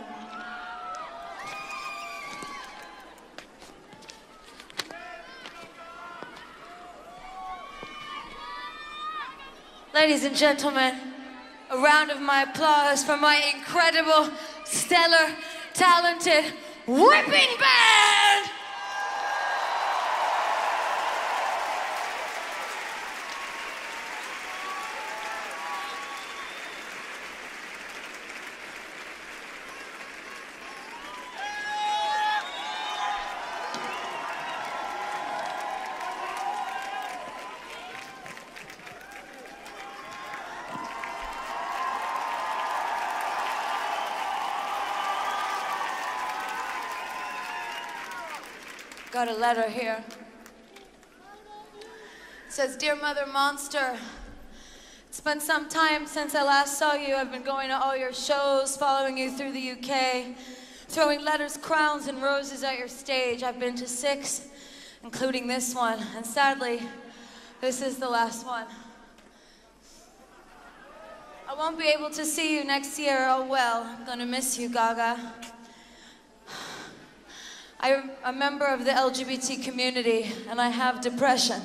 Ladies and gentlemen, a round of my applause for my incredible, stellar, talented, whipping band! Got a letter here. It says, "Dear Mother Monster, it's been some time since I last saw you. I've been going to all your shows, following you through the U K, throwing letters, crowns, and roses at your stage. I've been to six, including this one, and sadly, this is the last one. I won't be able to see you next year. Oh well, I'm gonna miss you, Gaga. I'm a member of the L G B T community, and I have depression.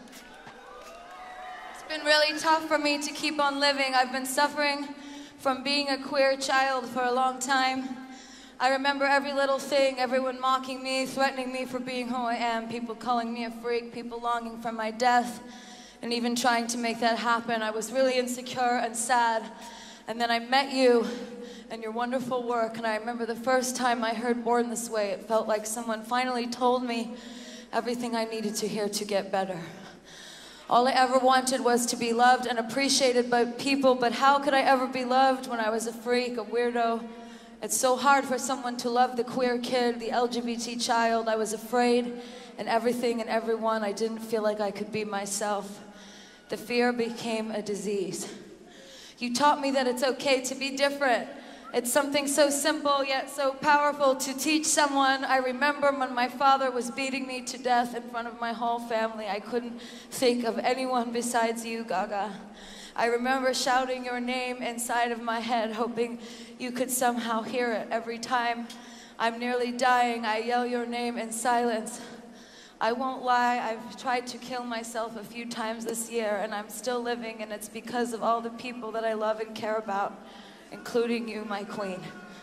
It's been really tough for me to keep on living. I've been suffering from being a queer child for a long time. I remember every little thing, everyone mocking me, threatening me for being who I am, people calling me a freak, people longing for my death, and even trying to make that happen. I was really insecure and sad, and then I met you and your wonderful work, and I remember the first time I heard Born This Way, it felt like someone finally told me everything I needed to hear to get better. All I ever wanted was to be loved and appreciated by people, but how could I ever be loved when I was a freak, a weirdo? It's so hard for someone to love the queer kid, the L G B T child. I was afraid, and everything and everyone, I didn't feel like I could be myself. The fear became a disease. You taught me that it's okay to be different. It's something so simple yet so powerful to teach someone. I remember when my father was beating me to death in front of my whole family. I couldn't think of anyone besides you, Gaga. I remember shouting your name inside of my head, hoping you could somehow hear it. Every time I'm nearly dying, I yell your name in silence. I won't lie, I've tried to kill myself a few times this year, and I'm still living, and it's because of all the people that I love and care about, including you, my queen.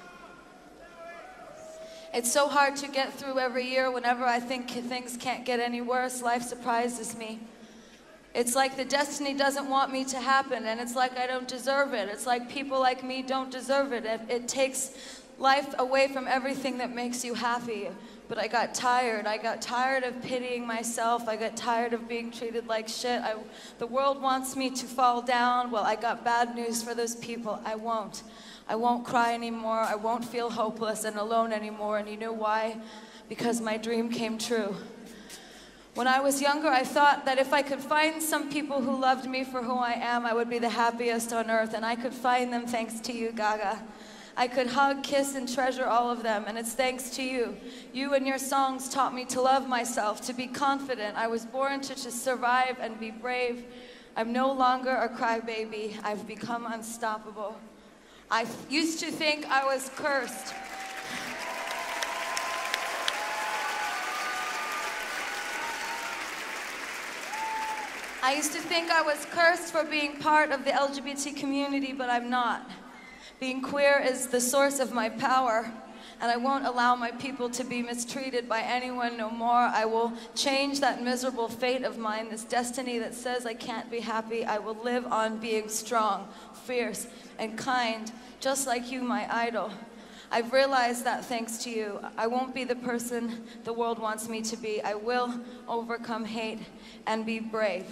It's so hard to get through every year. Whenever I think things can't get any worse, life surprises me. It's like the destiny doesn't want me to happen, and it's like I don't deserve it. It's like people like me don't deserve it. It, it takes life away from everything that makes you happy. But I got tired. I got tired of pitying myself. I got tired of being treated like shit. I, the world wants me to fall down. Well, I got bad news for those people. I won't. I won't cry anymore. I won't feel hopeless and alone anymore. And you know why? Because my dream came true. When I was younger, I thought that if I could find some people who loved me for who I am, I would be the happiest on earth, and I could find them thanks to you, Gaga. I could hug, kiss, and treasure all of them, and it's thanks to you. You and your songs taught me to love myself, to be confident. I was born to just survive and be brave. I'm no longer a crybaby. I've become unstoppable. I used to think I was cursed. I used to think I was cursed for being part of the L G B T community, but I'm not. Being queer is the source of my power, and I won't allow my people to be mistreated by anyone no more. I will change that miserable fate of mine, this destiny that says I can't be happy. I will live on being strong, fierce, and kind, just like you, my idol. I've realized that thanks to you. I won't be the person the world wants me to be. I will overcome hate and be brave.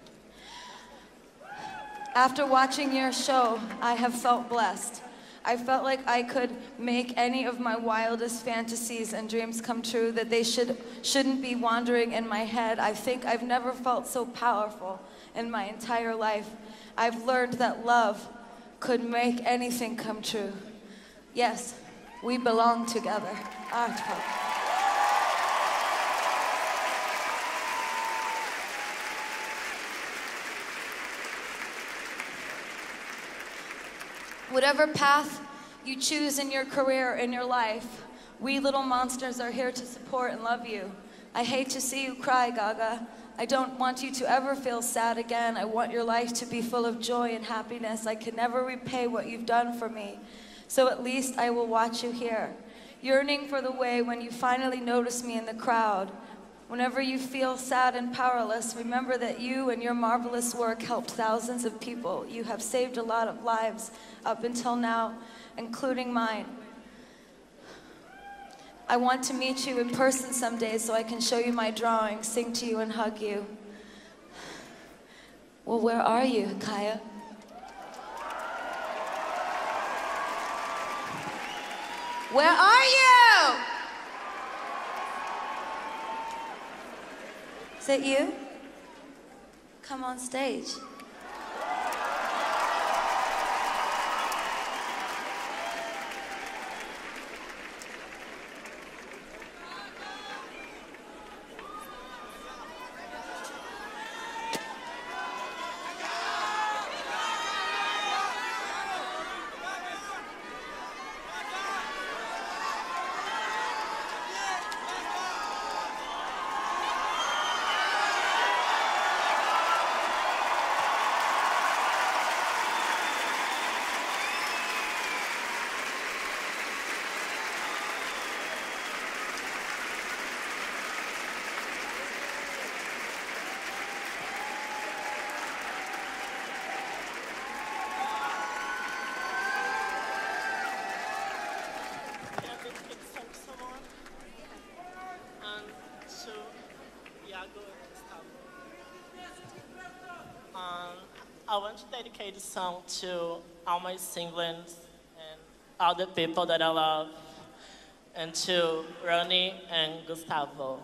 After watching your show, I have felt blessed. I felt like I could make any of my wildest fantasies and dreams come true, that they should, shouldn't be wandering in my head. I think I've never felt so powerful in my entire life. I've learned that love could make anything come true. Yes, we belong together. Art pop. Whatever path you choose in your career, in your life, we little monsters are here to support and love you. I hate to see you cry, Gaga. I don't want you to ever feel sad again. I want your life to be full of joy and happiness. I can never repay what you've done for me, so at least I will watch you here, yearning for the way when you finally notice me in the crowd. Whenever you feel sad and powerless, remember that you and your marvelous work helped thousands of people. You have saved a lot of lives up until now, including mine. I want to meet you in person someday so I can show you my drawings, sing to you, and hug you. Well, where are you, Kaya? Where are you? Is it you? Come on stage. I want to dedicate this song to all my siblings and all the people that I love, and to Ronnie and Gustavo.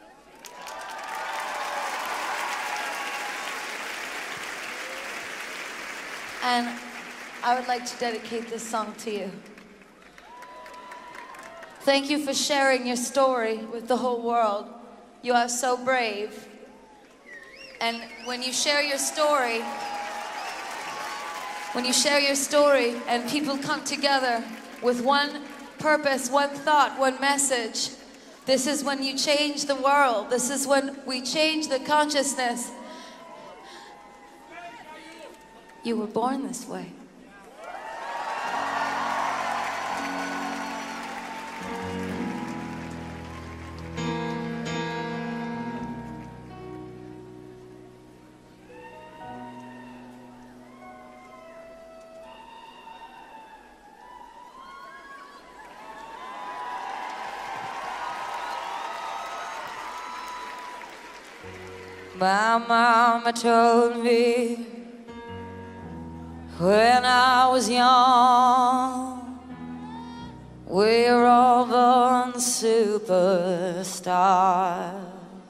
And I would like to dedicate this song to you. Thank you for sharing your story with the whole world. You are so brave. And when you share your story, when you share your story and people come together with one purpose, one thought, one message, this is when you change the world. This is when we change the consciousness. You were born this way. My mama told me when I was young, we're all born superstars.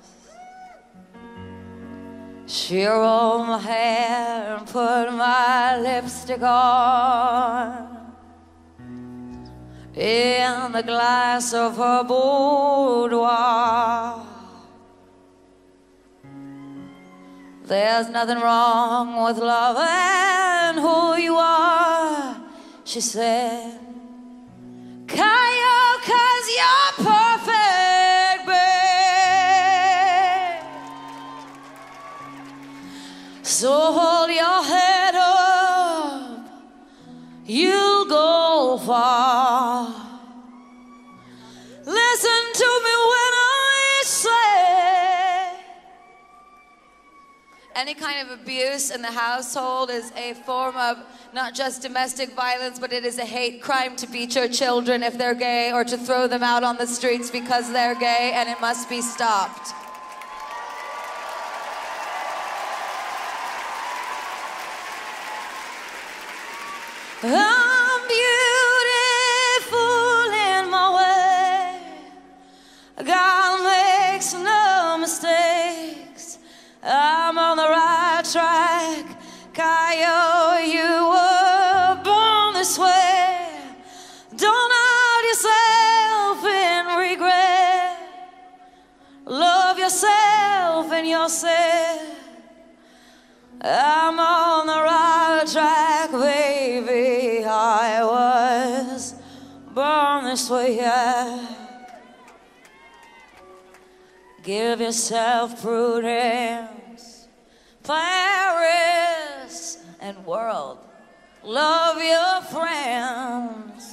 She rolled my hair and put my lipstick on in the glass of her boudoir. There's nothing wrong with love and who you are, she said. Kyle, 'cause you're perfect, babe. So hold your head up, you'll go far. Listen to me when I say any kind of abuse in the household is a form of not just domestic violence, but it is a hate crime to beat your children if they're gay or to throw them out on the streets because they're gay, and it must be stopped. I'm beautiful in my way. God makes no mistakes. I'm on the right track. Kyle, you were born this way. Don't hide yourself in regret. Love yourself and yourself. I'm on the right track, baby. I was born this way, yeah. Give yourself prudence, Paris and world. Love your friends.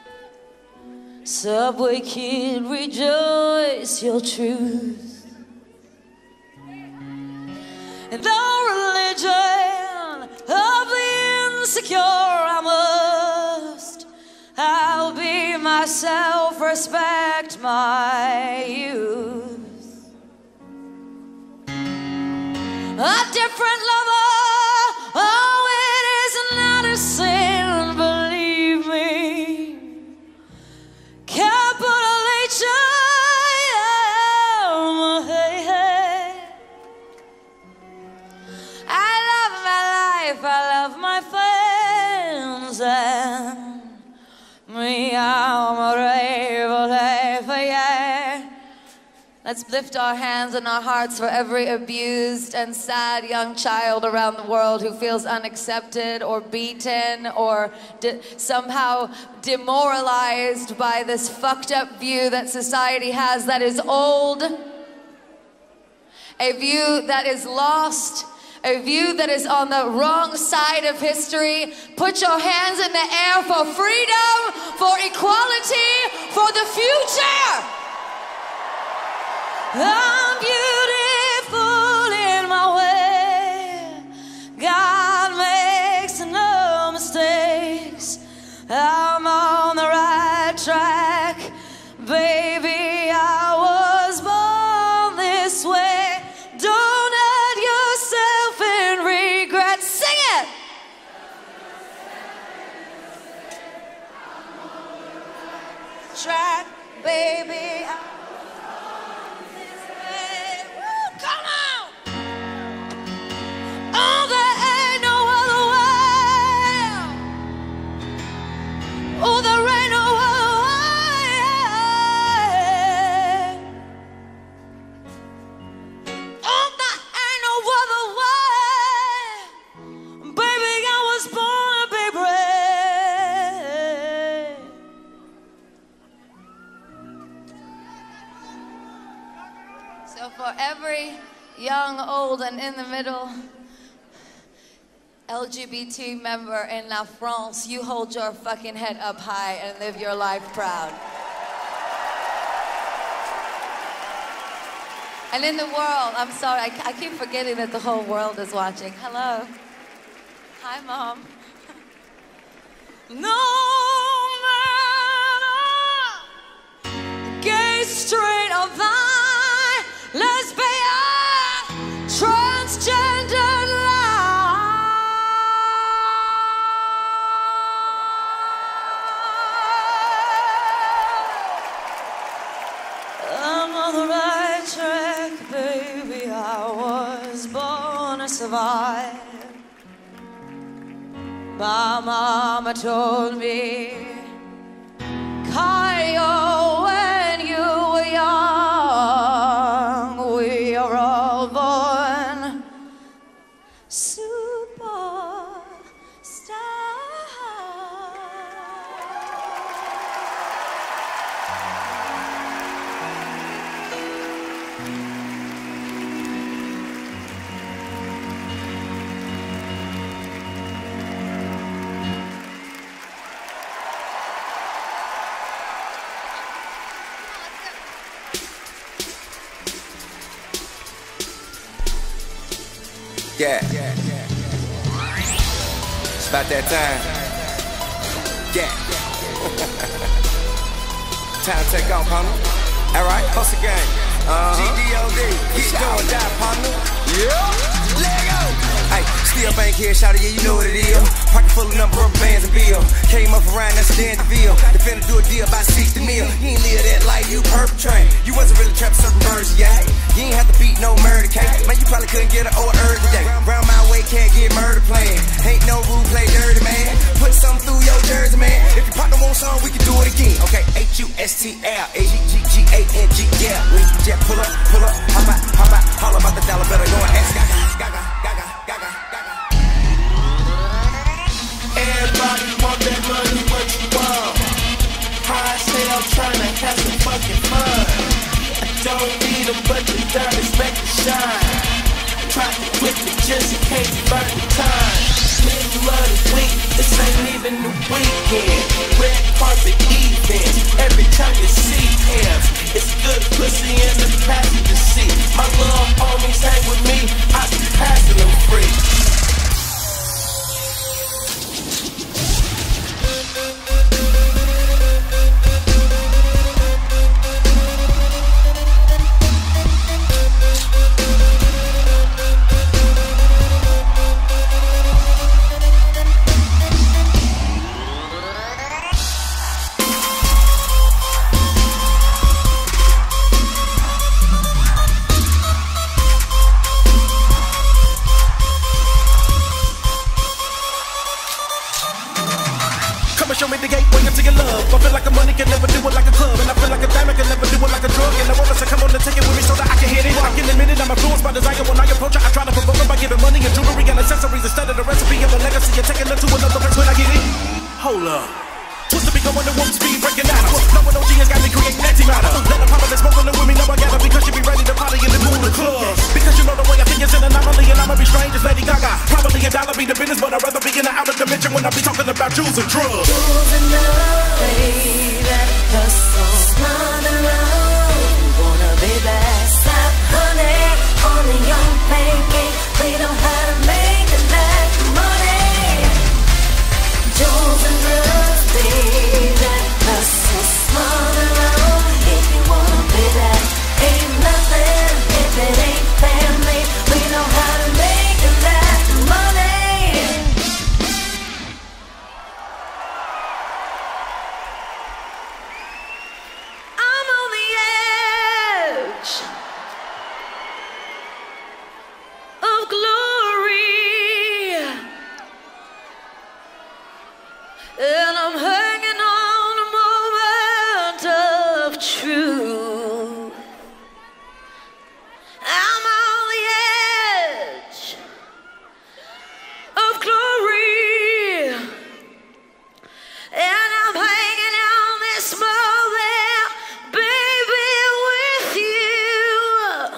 Subway kid, rejoice your truth. And the religion of the insecure, I must. I'll be myself, respect my youth. A different lover, oh, it is not a sin, believe me. Capital H I M, hey, hey. I love my life, I love my friends, and me, I'm a rebel, yeah. Let's lift our hands and our hearts for every abused and sad young child around the world who feels unaccepted or beaten or de- somehow demoralized by this fucked up view that society has that is old, a view that is lost, a view that is on the wrong side of history. Put your hands in the air for freedom, for equality, for the future. I'm beautiful in my way. God makes no mistakes. I'm on the right track. Baby, I was born this way. Don't hurt yourself in regret. Sing it! Track, baby. I Come on! Oh, there ain't no other way. Oh, there ain't no other way. Oh, there ain't no other way. Baby, I was born to be brave. So for every young, old, and in the middle L G B T member in La France, you hold your fucking head up high and live your life proud. And in the world, I'm sorry, I, I keep forgetting that the whole world is watching. Hello. Hi, Mom. No matter gay, straight, or bi, lesbian, trans, mama told me, Kyle, when you were young, we are all born Yeah. It's about that time. Yeah. Time to take off, partner. Alright, hustle gang. Uh-huh. G D O D. Get going, die, partner. Yeah. Let go. Hey, still bank here, shout yeah, you know what it is. Pocket full of number rubber bands and bills. Came up around, that's a Danville. They finna do a deal about sixty mil. You ain't live that life, you perpetrate. You wasn't really trapping certain birds, yeah. You ain't have to beat no murder case. Man, you probably couldn't get an old herb today. Round my way, can't get murder playing. Ain't no rule, play dirty, man. Put something through your jersey, man. If your partner wants something, we can do it again. Okay, H U S T L A G G G A N G, yeah. We jet pull up, pull up, hop out, hop out. All about the dollar, better go and ask Gaga, Gaga, Gaga, Gaga, Gaga. Everybody want that money, what you want? High say I'm trying to have some fucking fun. I don't need them, but the dirt is make it shine. Try to quit it just in case you burn the time. Middle of the week, this ain't even the weekend. Red carpet events, every time you see him, it's good pussy in the passenger seat. My little homies hang with me, I be passing them free. Show me the gateway into your love. I feel like the money can never do it like a club, and I feel like a diamond can never do it like a drug. And I want us to come on and take it with me so that I can hit it. I can admit it, I'm influenced by desire. When I approach it, I try to provoke it by giving money and jewelry and accessories instead of the recipe of a legacy. You're taking it to another place when I get it. Hold up. Supposed to be going to warp speed, breaking out. No one O G has got me creating antimatter. Let a pop and smoke on the with me, now I gather because she be ready to party in the cool club. Because you know the way I think it's an anomaly, and I'ma be strange as Lady Gaga. Probably a dollar be the business, but I'd rather be in the outer dimension when I be talking about jewels and drugs. Jewels and love, baby, hustle, smother around. Wanna be that stop, honey, on a young pancake. We know how to make it like money. Jewels and drugs, baby, hustle, smother around. If you wanna be that, ain't nothing if it ain't family. We know how to make it like money. I'm on the edge of glory, and I'm hanging on a moment of truth. I'm on the edge of glory, and I'm hanging on this moment, baby, with you.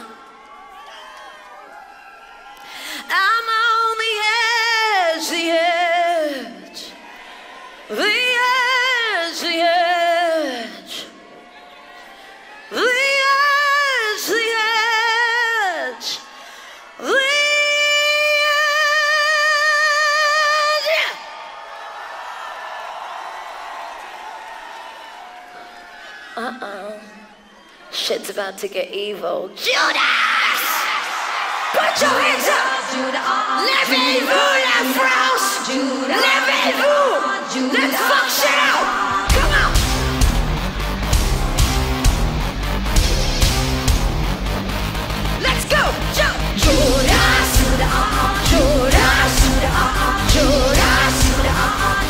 I'm on the edge, the edge, the edge, the edge, the edge, the edge, the edge. Uh-oh. Shit's about to get evil. Judas! Put your hands up! Levez-vous, la France! Levez-vous! Let's fuck shit out! Come on! Let's go! Jump! Judas! Judas! Judas! Judas!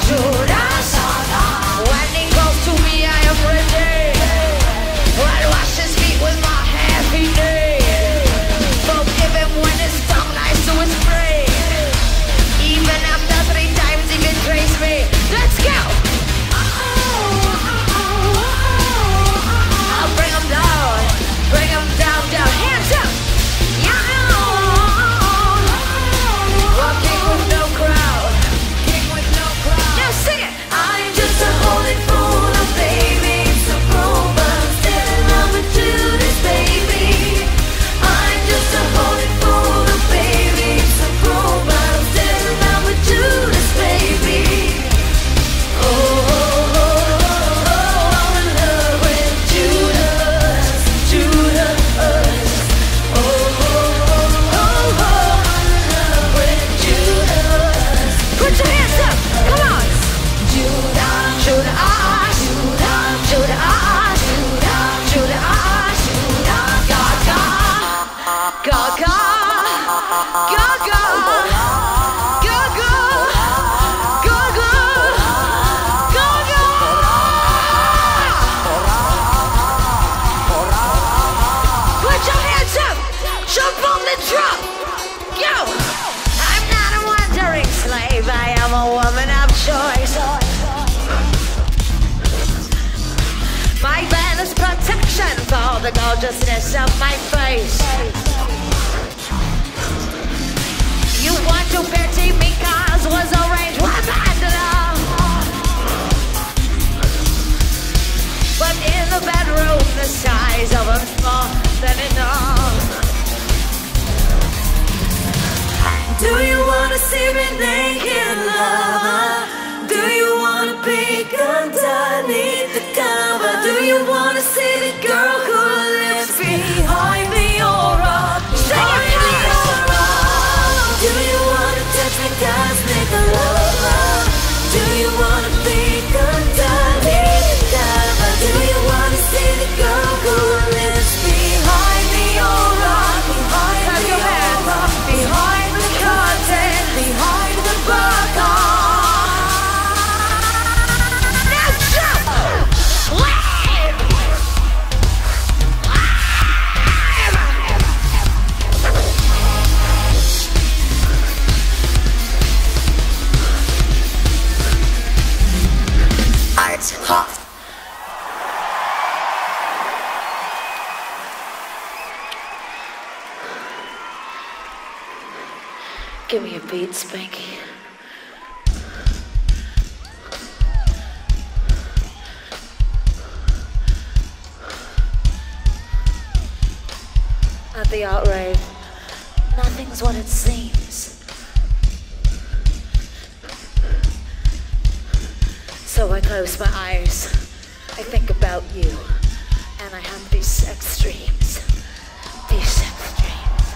the gorgeousness of my face. You want to pity me cause was arranged with bad love. But in the bedroom the size of a more than enough. Do you wanna see me naked, lover? Do you wanna peek underneath the cover? Do you wanna see the girl who lives behind the aura? Behind the aura. Do you wanna touch me, cosmic lover? Do you wanna peek underneath the cover? Do you wanna see the girl who lives behind the aura? Behind the aura. Behind the curtain. Behind the burqa. Hot. Give me a beat, Spanky. At the art rave, nothing's what it seems. So I close my eyes, I think about you, and I have these sex dreams, these sex dreams.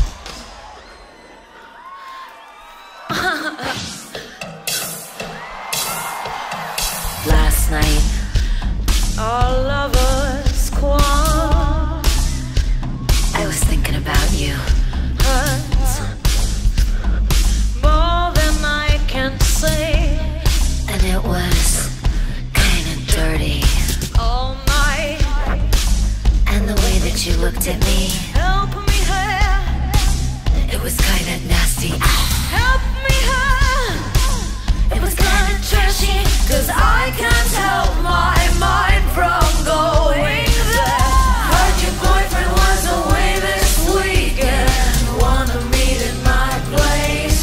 Last night, Our lovers quarrel. I was thinking about you. Hurts more than I can say. And it was kinda dirty. All night, And the way that you looked at me, help me here, it was kinda nasty. help me here. It was kinda trashy. Cause I can't help my mind from going there. Heard your boyfriend was away this weekend. Wanna meet in my place.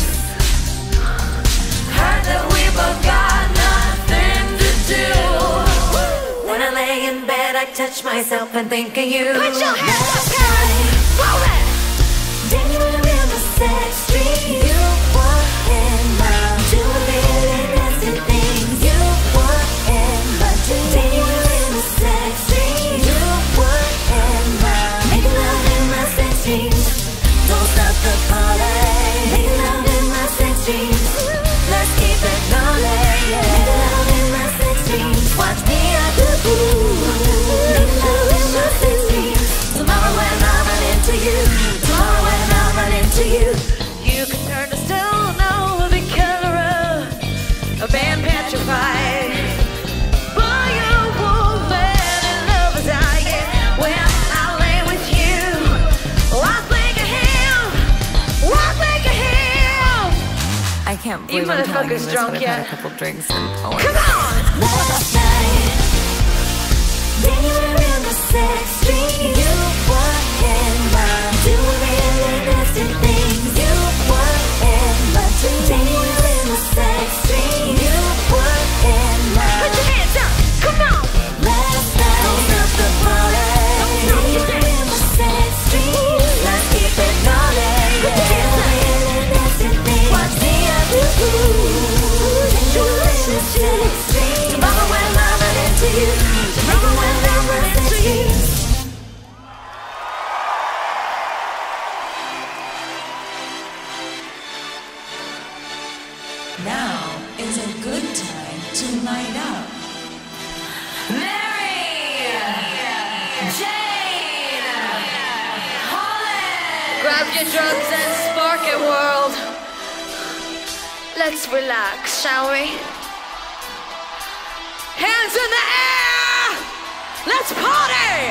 Heard that we both got nothing to do. When I lay in bed, I touch myself and think of you. Put your hands up, Karen. Roll it. Then you were in the sex dream. You were in my doing really nasty things. You were in my dream. Then you were in the sex dream. You were in my making love in my sex dreams. Don't stop the party. Making love in my sex dreams. Let's keep it going. Making love in my sex dreams. Watch me, I do. Making love in my sex dreams. Tomorrow when I run into you. Tomorrow when I run into you. You can turn to stone, now the killer, a man petrified. But you won't let in love as I get when I lay with you. Oh, I think of him, oh, I think of him. I can't You believe I'm telling you motherfuckers this, drunk but I've had yet? a couple drinks and oh my Come God. on! Last night, then you were in the sex dream. You were in my doing really nasty things. You were in my dream. Then you were in the sex dream. You were in my. Put your hands up! Come on! Last night, don't stop the party. Then you were in the sex dream. Let's keep it naughty. Doing really nasty things. Watch me, I do. Then you were in the sex dream. Tomorrow when I run into you. Tomorrow when I run into you. Now is a good time to line up. Mary, Jane, Holland. Grab your drugs and spark it, world. Let's relax, shall we? Hands in the air! Let's party!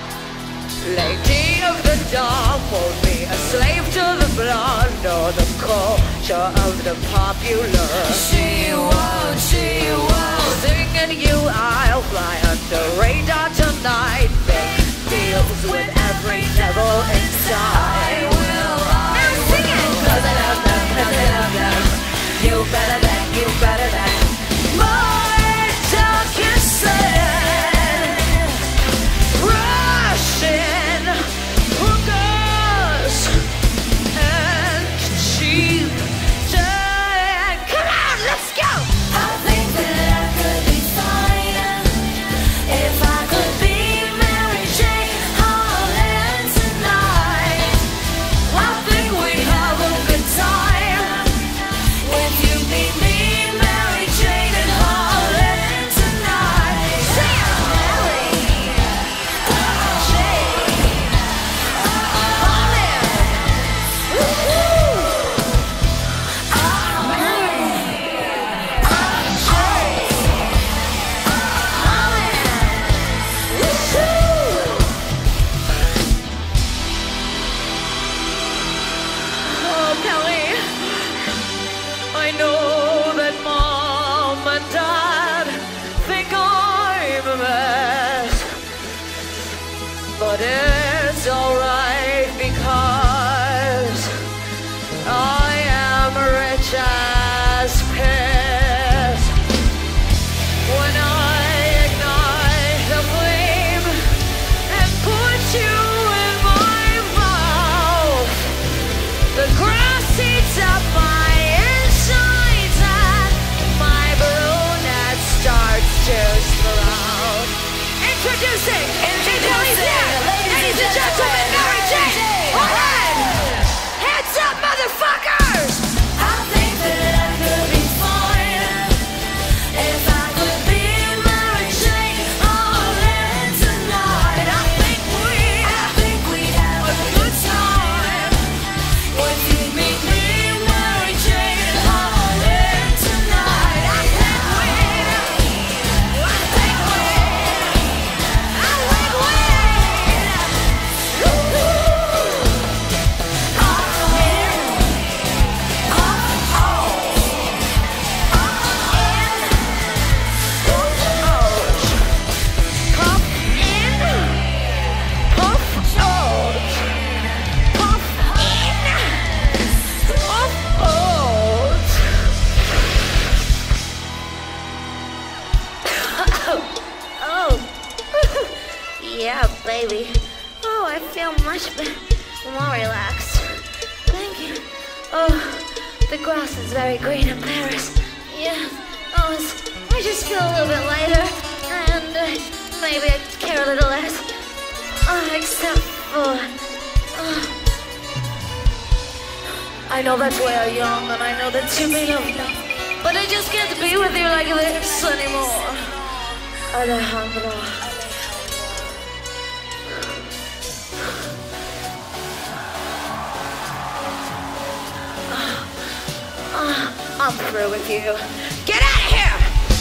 Lady of the dark won't be a slave to the blood or the culture of the popular. She won't, she won't. Singing you, I'll fly under radar tonight. Make me feel it's alright because I am rich as piss. When I ignite the flame and put you in my mouth, the grass eats up my insides and my brunette starts to sprout. Introducing, introducing, ladies and gentlemen, Mary Jane. Go ahead, hands up, motherfuckers. I think that I could be fine if I could be Mary Jane all in tonight. I think we, I think we'd have a good time if you meet me, Mary Jane, all in tonight. I think we, I think we, I think we, ooh, all in, all, all. Oh, yeah, baby. Oh, I feel much be- more relaxed. Thank you. Oh, the grass is very green in Paris. Yeah. Oh, it's, I just feel a little bit lighter, and uh, maybe I care a little less. Uh, except for. Uh, I know that we're young, and I know that you may love me, but I just can't be with you like this anymore. Alejandro. Uh, I'm through with you. Get out of here!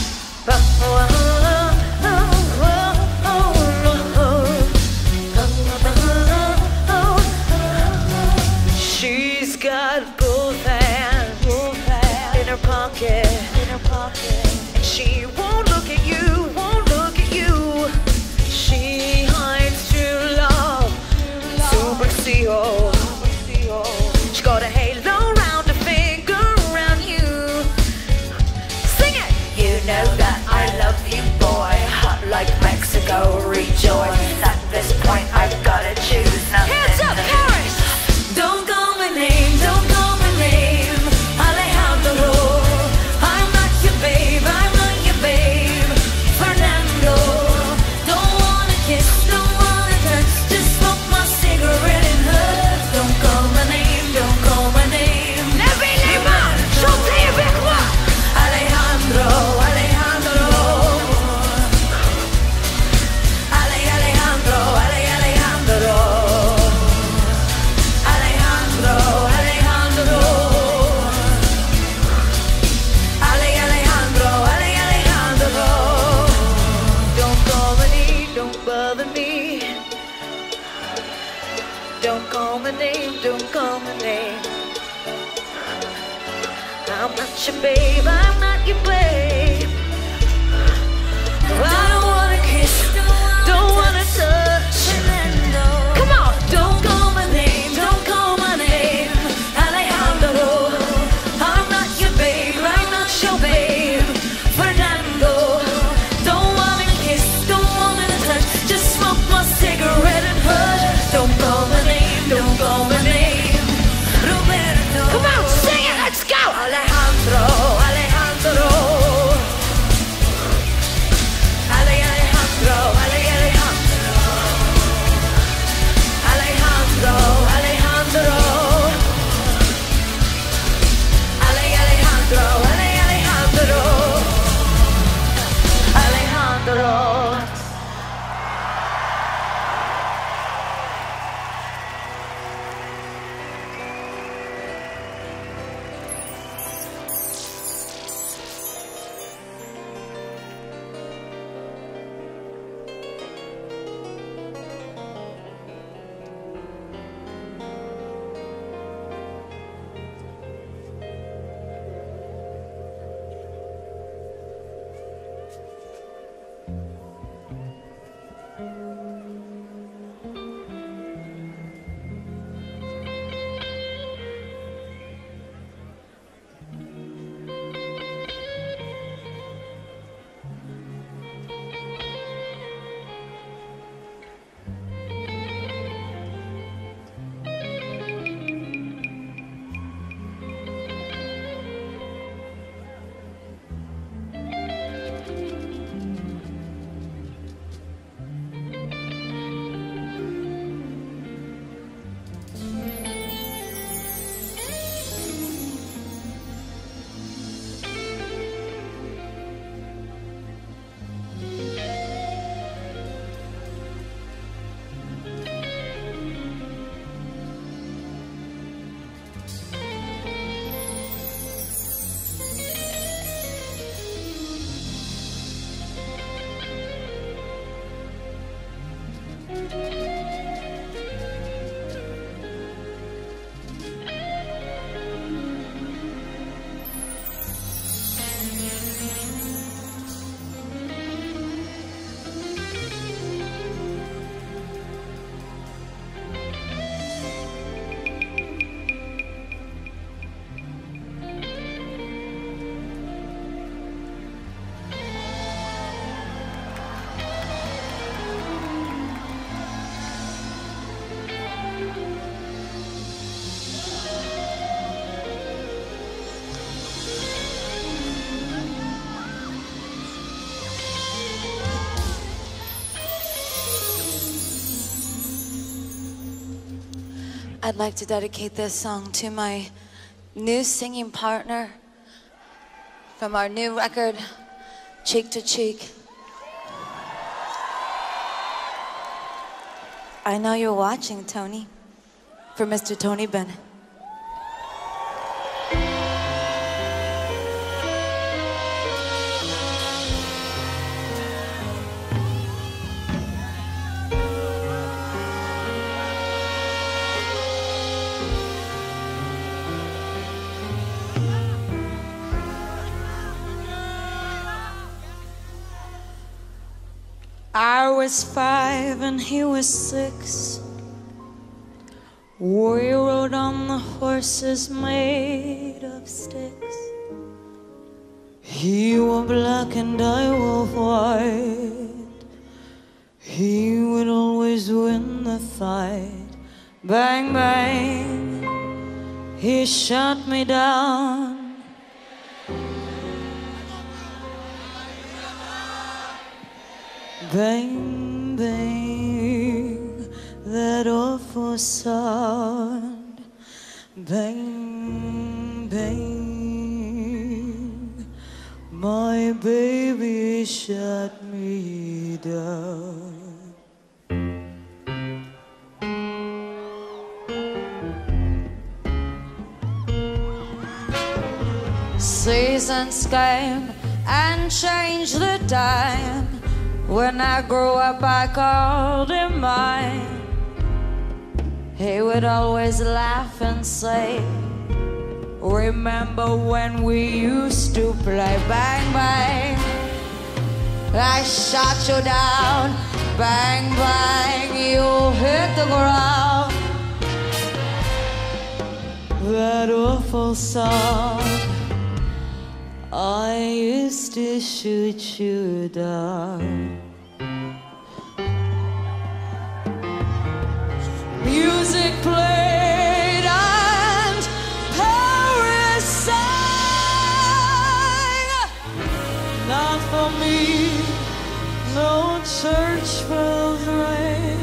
She's got both hands, both hands in her pocket, in her pocket, and she won't look at you, won't look at you. She hides true love, super C E O. She got a halo round her finger around you. Sing it! You know that I love you, boy. Hot like Mexico, rejoice. At this point, I've gotta choose nothing. Hands up, Paris! Don't call my name, don't call my name, Alejandro. I'm not your babe, I'm not your babe, Fernando. Don't wanna kiss, don't wanna touch, just smoke my cigarette and hush. Don't call my name, don't call my name. Levez les mains, chantez avec moi. Alejandro, Alejandro. Ale, Alejandro, Ale, Alejandro. Alejandro, Alejandro. Ale, Alejandro, Ale, Alejandro. Don't call my name, don't bother me. Don't call my name, don't call my name. I'm not your babe, I'm not your babe. I don't wanna kiss, don't wanna touch. Come on, Don't call my name, don't call my name, Alejandro. I'm not your babe, I'm not your babe, Fernando. Don't want me to kiss, don't want me to touch, just smoke my cigarette and hush. Don't call my name, don't call my name, Roberto. come on, sing it, let's go. Alejandro, Alejandro. I'd like to dedicate this song to my new singing partner from our new record, Cheek to Cheek. I know you're watching, Tony. For Mister Tony Bennett. I was five and he was six. We rode on the horses made of sticks. He wore black and I wore white. He would always win the fight. Bang, bang, he shot me down. Bang, bang, that awful sound. Bang, bang, my baby shut me down. Seasons came and changed the time. When I grew up, I called him mine. He would always laugh and say, remember when we used to play? Bang, bang, I shot you down. Bang, bang, you hit the ground. That awful song, I used to shoot you down. Music played and Paris sang. Not for me, no church bells rang.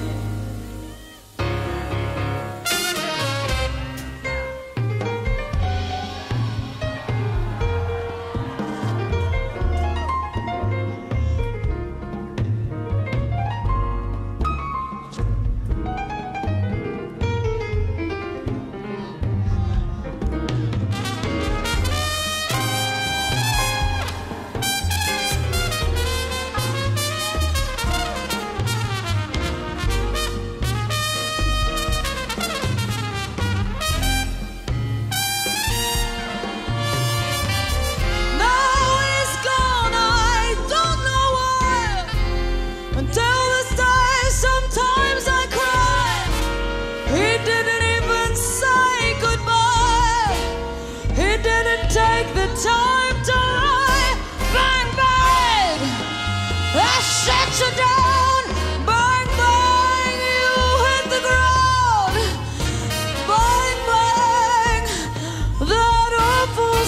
Take the time to lie. Bang, bang, I shut you down. Bang, bang, you hit the ground. Bang, bang, that awful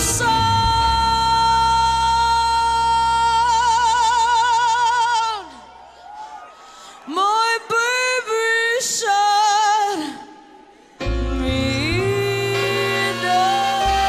sound. My baby shut me down.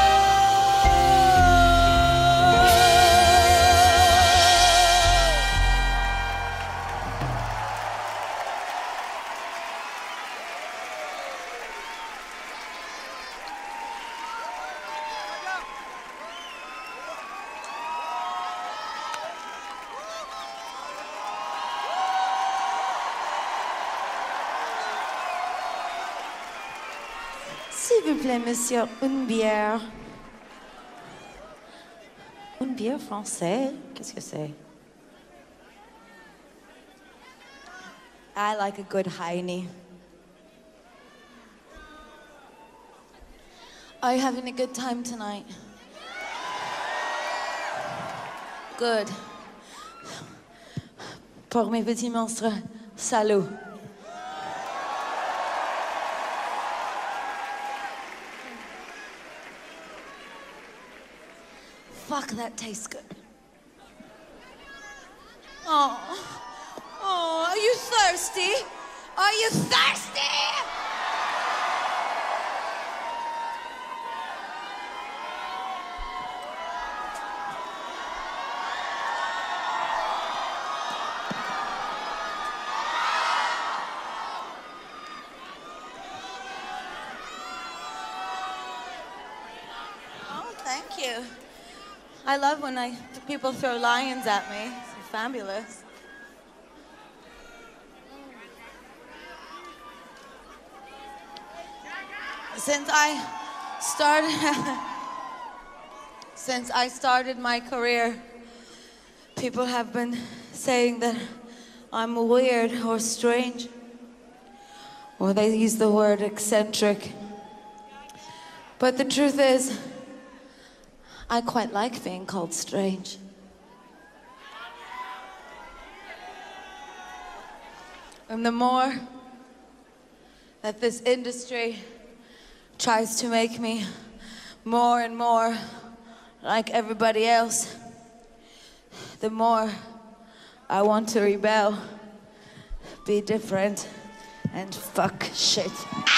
S'il vous plaît, monsieur, une bière. Une bière française? Qu'est-ce que c'est? I like a good Heine. Are you having a good time tonight? Good. Pour mes petits monstres, salut. Fuck, that tastes good. Oh, oh, are you thirsty? Are you thirsty? I love when I people throw lions at me. It's fabulous. Since I started, since I started my career, people have been saying that I'm weird or strange, or they use the word eccentric. But the truth is, I quite like being called strange. And the more that this industry tries to make me more and more like everybody else, the more I want to rebel, be different, and fuck shit.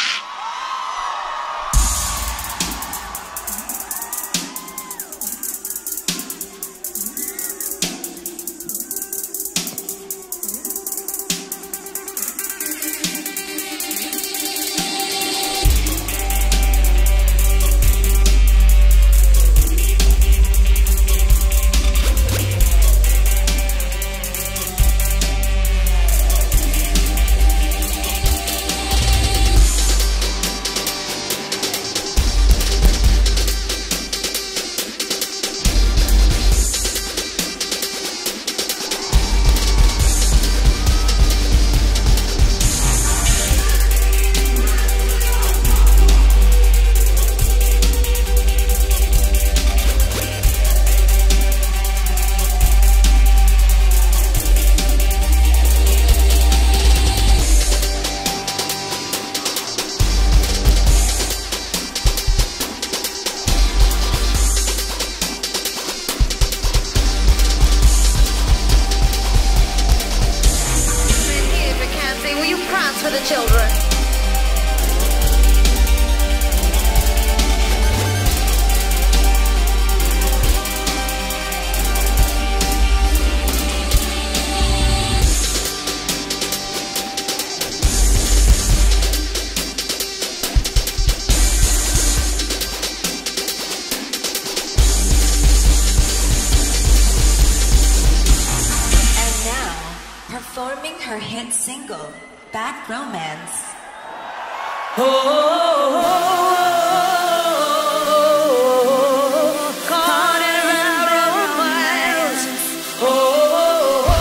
For the children. And now, performing her hit single, Bad Romance. Oh, oh, oh, caught in a romance. Oh, oh,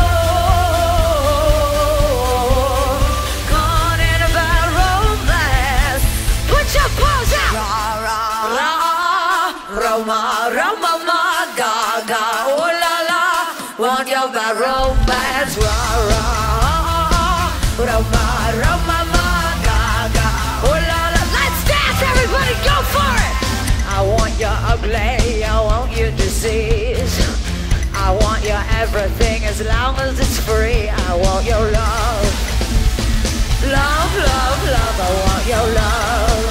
oh, caught in a bad romance. Put your paws out. Ra, ra, ra, Roma, Roma, ma, ga, ga, oh la la. Want your bad romance. Ra, ra. Roma, Roma, ma, ga, ga, oh la la. Let's dance, everybody, go for it! I want your ugly, I want your disease. I want your everything as long as it's free. I want your love. Love, love, love, I want your love.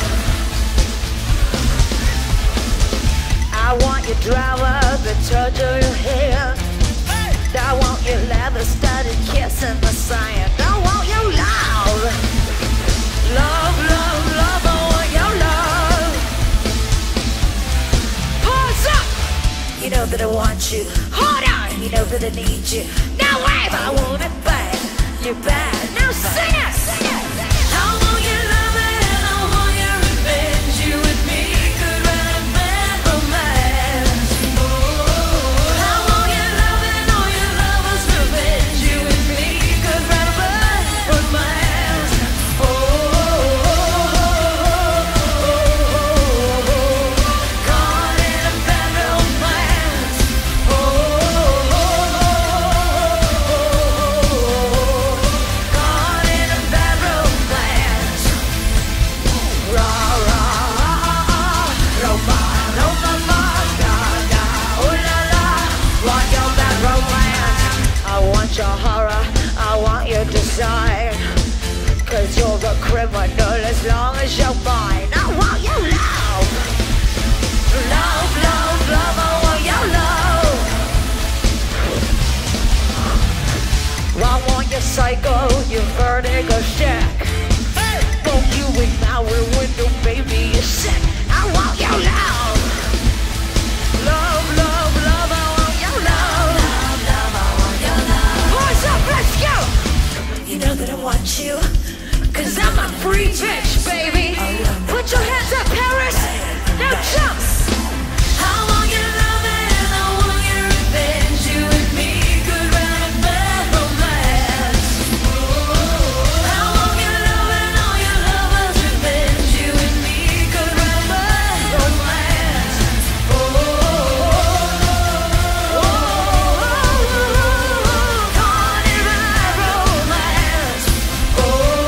I want your drama, the touch of your hand. I want your leather studded kiss in the sand. I want your love. Love, love, love, I want your love. Pause up. You know that I want you. Hold on. You know that I need you. Now wave, I want it bad. You're bad. Now sing it. Sing it. I want your love and I want your revenge. You and me could run a bad romance. I want your love and all your lovers' revenge. You and me could run a bad romance. Oh, oh, oh, oh, caught in a bad romance. Oh, oh, oh, caught in a bad romance. Ra, ra, Roma, Roma, ma, ga, ga, oh la la. Want your bad romance. I want your horror, I want your design. Cause you're a criminal as long as you're mine. I want your love. Love, love, love, I want your love. I want your psycho, your vertigo check. Don't you in my window, baby, you're sick. I want your love. Love, love, know that I want you. Cause I'm a free bitch, baby. Put your hands up, Paris. Now jump. I want your love and I want your revenge. You and me could write a bad romance. I want your love and all your lovers' revenge. You and me could write a bad romance. Oh, oh, oh, oh, oh, caught in bad romance. Oh,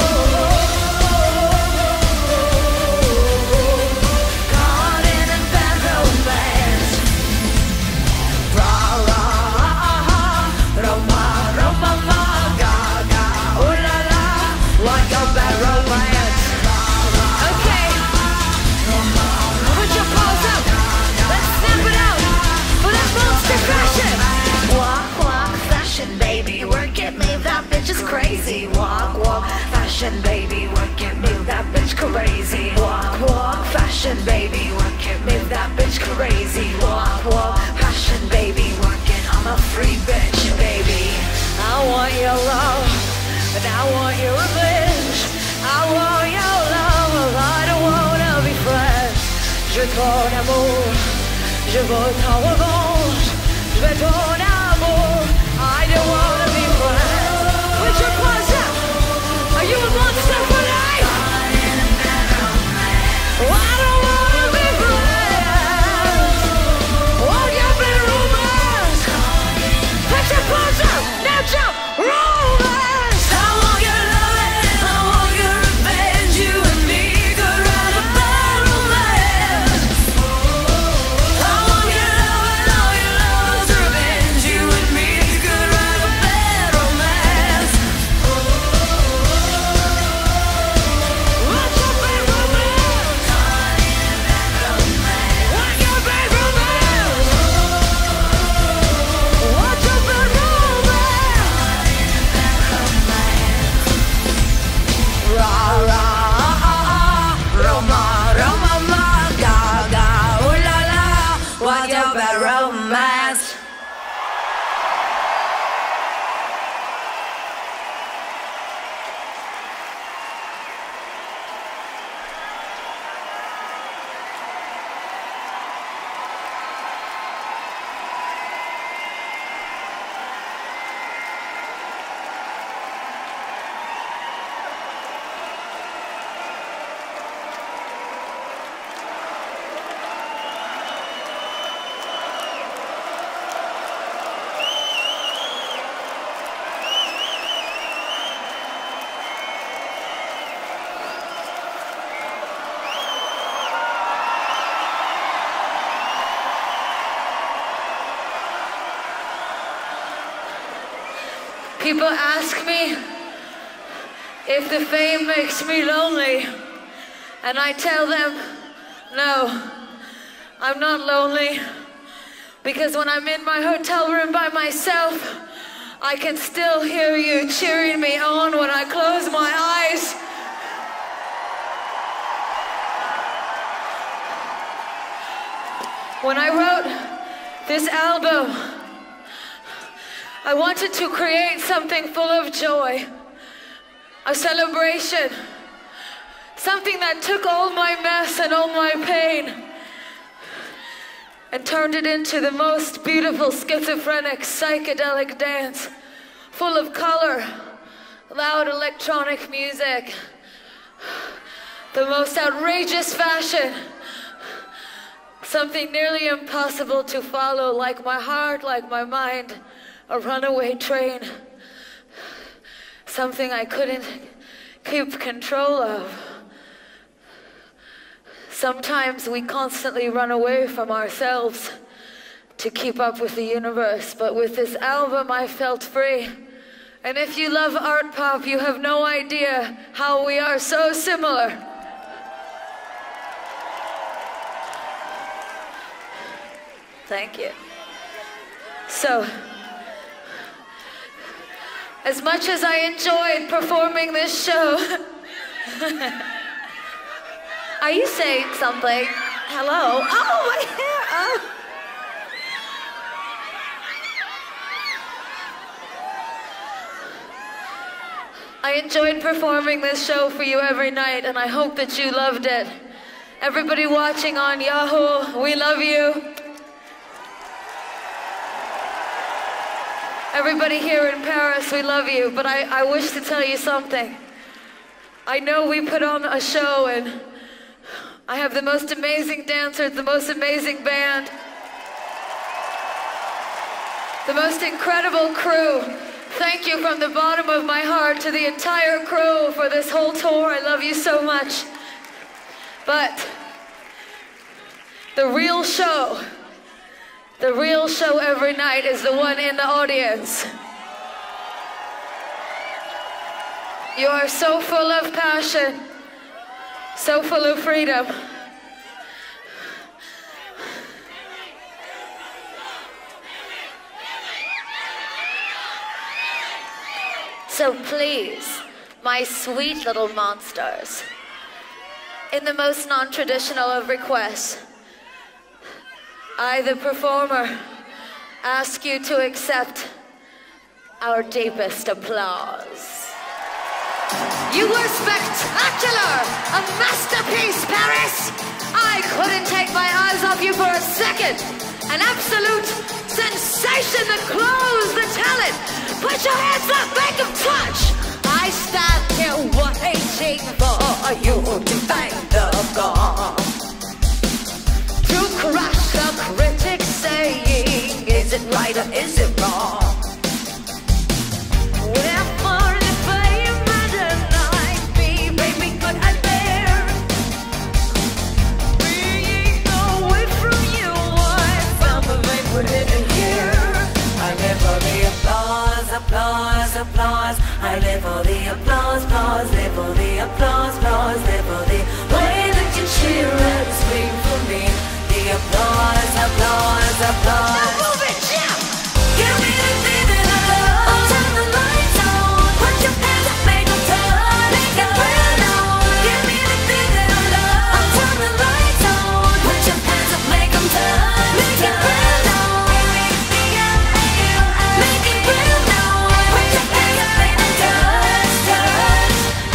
caught in a bad romance. Rah, rah, Roma, Roma, ma, ga, ga, ooh la la, what your bad romance. Okay, put your paws up, let's snap it out for that monster fashion. Walk, walk, fashion, baby, work it, leave that bitch is crazy. Walk, walk, fashion, baby, work it, move that bitch crazy. Walk, walk, fashion, baby, work it, move that bitch crazy. Walk, walk, fashion, baby, work it, I'm a free bitch, baby. I want your love, and I want your revenge. I want your love, I don't wanna be friends. Je ton amour, je veux ton revanche. Je veux ton amour, I don't wanna be friends. Put your paws up. Are you a monster for life? Oh, I don't wanna be friends. Want your bad romance. Put your paws up. Now jump. Romance. I want your love and I want your revenge. You and me could write a bad romance. I want your love and all your love's revenge. You and me could write a bad romance. What's your bad romance? What's your bad romance? What's your bad romance? Rah, rah, Roma, Roma, ma, ga, ga, ooh la la, what's your bad romance? People ask me if the fame makes me lonely, and I tell them, no, I'm not lonely, because when I'm in my hotel room by myself, I can still hear you cheering me on when I close my eyes. When I wrote this album, I wanted to create something full of joy, a celebration, something that took all my mess and all my pain and turned it into the most beautiful schizophrenic psychedelic dance, full of color, loud electronic music, the most outrageous fashion, something nearly impossible to follow, like my heart, like my mind, a runaway train, something I couldn't keep control of. Sometimes we constantly run away from ourselves to keep up with the universe, but with this album I felt free. And if you love art pop, you have no idea how we are so similar. Thank you. So, as much as I enjoyed performing this show, are you saying something? Hello? Oh, my hair! Oh. I enjoyed performing this show for you every night, and I hope that you loved it. Everybody watching on Yahoo, we love you. Everybody here in Paris, we love you, but I, I wish to tell you something. I know we put on a show, and I have the most amazing dancers, the most amazing band, the most incredible crew. Thank you from the bottom of my heart to the entire crew for this whole tour. I love you so much. But the real show, the real show every night is the one in the audience. You are so full of passion, so full of freedom. So please, my sweet little monsters, in the most non-traditional of requests, I, the performer, ask you to accept our deepest applause. You were spectacular! A masterpiece, Paris! I couldn't take my eyes off you for a second! An absolute sensation, the clothes, the talent! Put your hands up, make them touch! I stand here waiting for you to thank the God. To crush the critics saying, is it right or is it wrong? Wherefore the fame and night be, baby, good and fair. Being away from you, I found the vein within here. I live for the applause, applause, applause. I live for the applause, applause, live for the applause, applause, live for the way that you cheer and scream for me. The applause, applause, applause. Now move it, Jim! Give me the thing that I love. Turn the lights on. Put your hands up, make them turn. Make it burn on. Give me the thing that I love. Turn the lights on. Put your hands up, make them turn. Make it burn on. Make it burn on. Put your hands up, make them turn. Turn.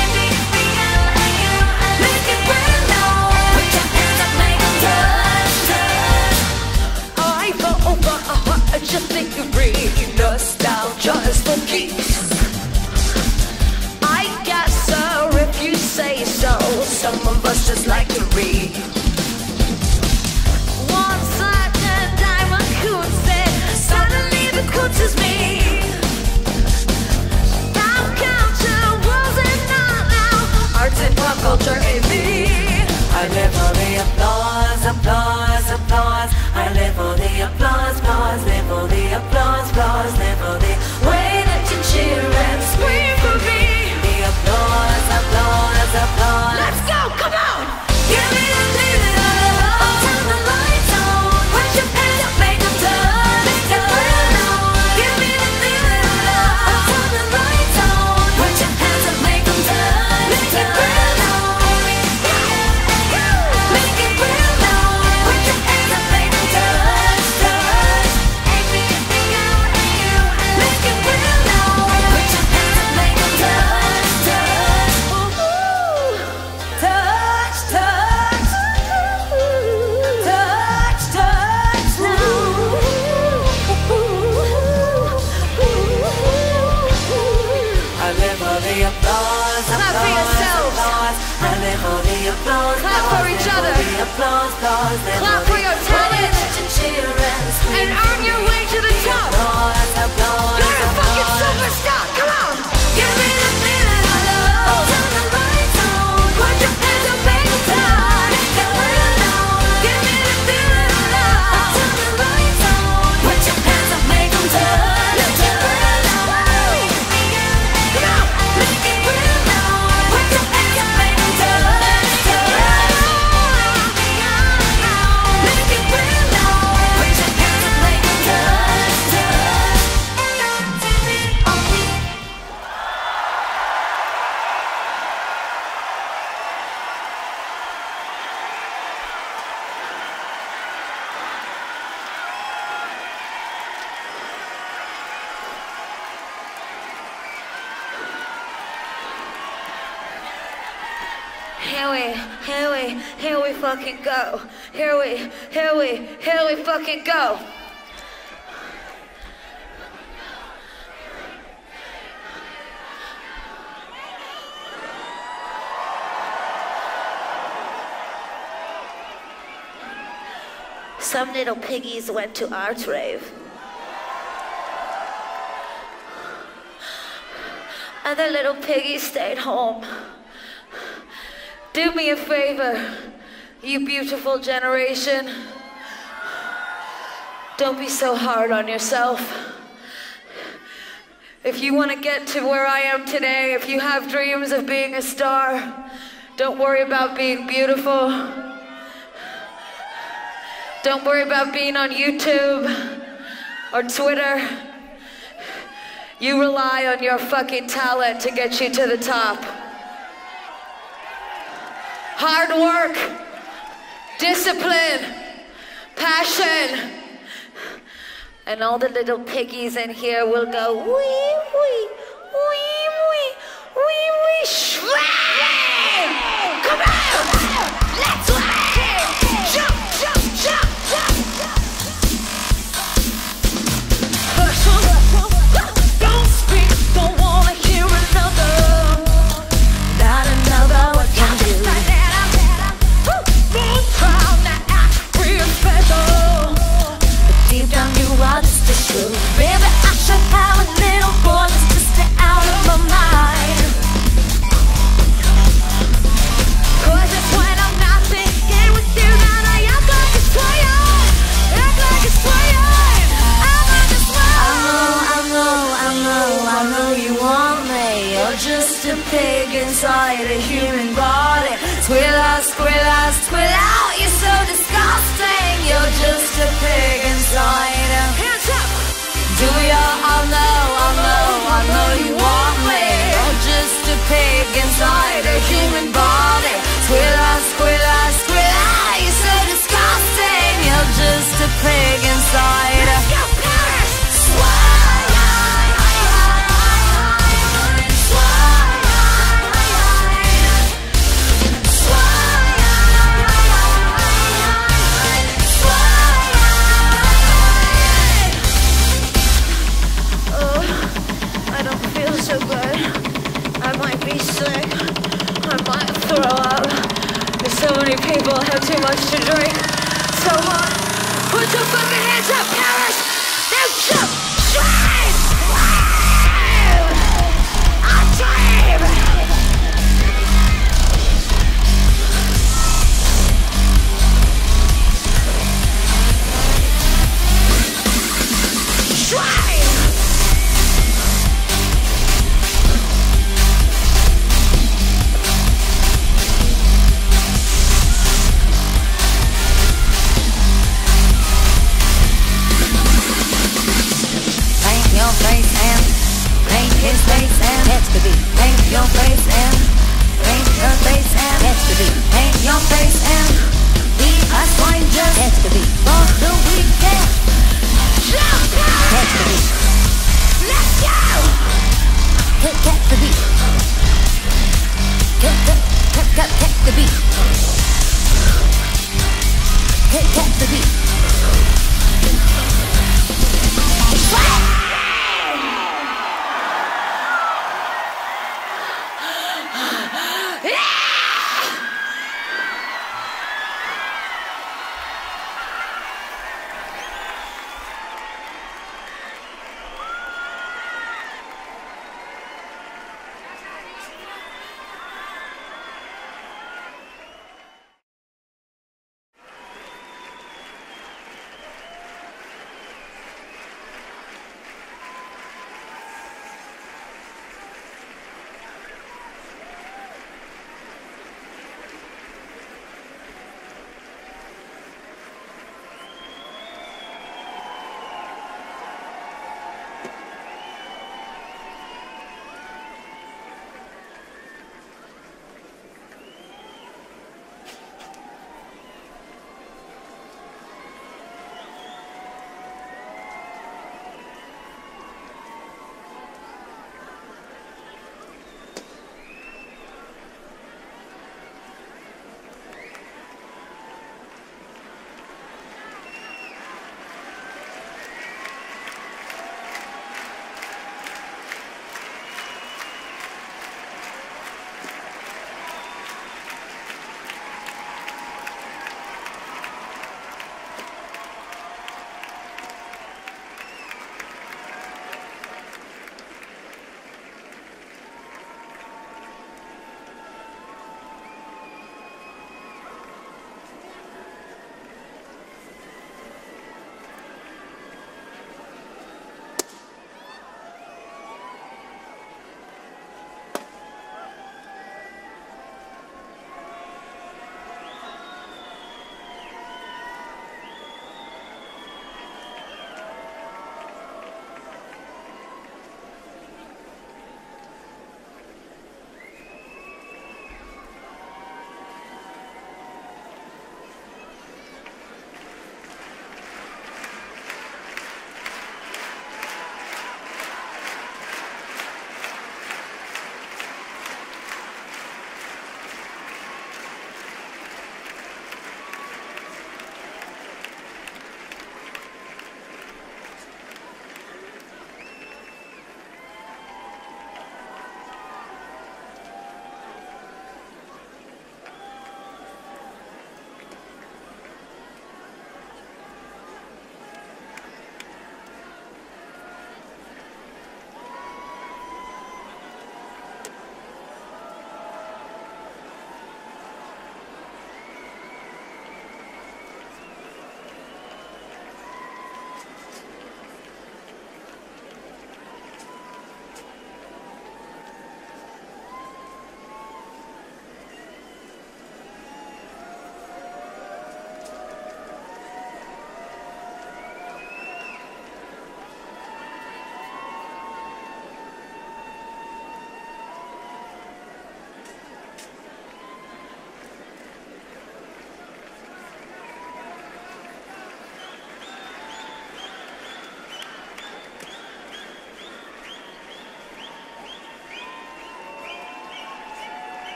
Make it burn on. Put your hands up, make them turn. Turn. I fall over a just think you read nostalgia is for keeps. I guess so if you say so. Some of us just like to read. One certain diamond coon said, suddenly the coons is me. Pop culture wasn't not now. Arts and pop culture in me. I live for the applause, applause, applause. I live for the applause, applause, live for the applause, applause, live for the way that you cheer and scream for me. The applause, applause, applause. Let's go, come on! Give me the thing that I love. Turn the lights on. Put your hands up, make them turn. Make it burn on. Give me the thing that I love. Turn the lights on. Put your hands up, make them turn. Make it burn on. Make it burn on. Put your hands up, make them turn. Turn. Make it burn on. Put your hands up, make them turn. Turn. Touch, touch. Touch, touch now. I live for the applause, clap for yourselves. I live for the applause, clap for each other. Applause, applause, clap for your talent and earn your way to the top. You're a fucking superstar. Come on. Give me the thing that I love. Turn the lights on. Put your hands up, make them turn. Make it burn on. Give me the thing that I love. Turn the lights on. Put your hands up, make them turn. Make it burn on. Come on. Make it burn on. Put your hands up, make them turn. Turn. Make it burn on. Put your hands up, make them turn. Turn. Here we, here we, here we fucking go. Here we, here we, here we fucking go. Some little piggies went to Arts Rave. Other little piggies stayed home. Do me a favor, you beautiful generation. Don't be so hard on yourself. If you want to get to where I am today, if you have dreams of being a star, don't worry about being beautiful. Don't worry about being on YouTube or Twitter. You rely on your fucking talent to get you to the top. Hard work, discipline, passion, and all the little piggies in here will go wee wee, wee wee, wee wee, swing! Come on! Let's swing! Jump, jump, jump, jump! Don't speak, don't wanna hear another. Not another, what can do? Deep down you are just a true. Baby, I should have a little more just to stay out of my mind. Cause it's when I'm not thinking with you that I act like it's swaying. Act like it's swaying. I'm on the sway. I know, I know, I know, I know you want me. You're just a pig inside a human body. Squill out, squill out, squill out. You're so disgusting. You're just a pig inside. Hands up! Do ya? I know, I know, I know you want me. You're just a pig inside a human body. Squill out, squill out, squill out. You're so disgusting. You're just a pig inside. Let's go, Paris! Sway! So good. I might be sick. I might throw up. There's so many people have too much to drink. So hot. Put your fucking hands up, Paris! Now jump! Drive! I drive! Drive! Your face and paint his face and catch the beat. Paint your face and paint her face and catch the beat. Paint your face and be a stranger. Catch the beat for the weekend. Jump out! Catch the beat. Let's go! Catch, catch the beat. Catch, catch, catch, catch, catch the beat. Catch, catch the beat. Fire!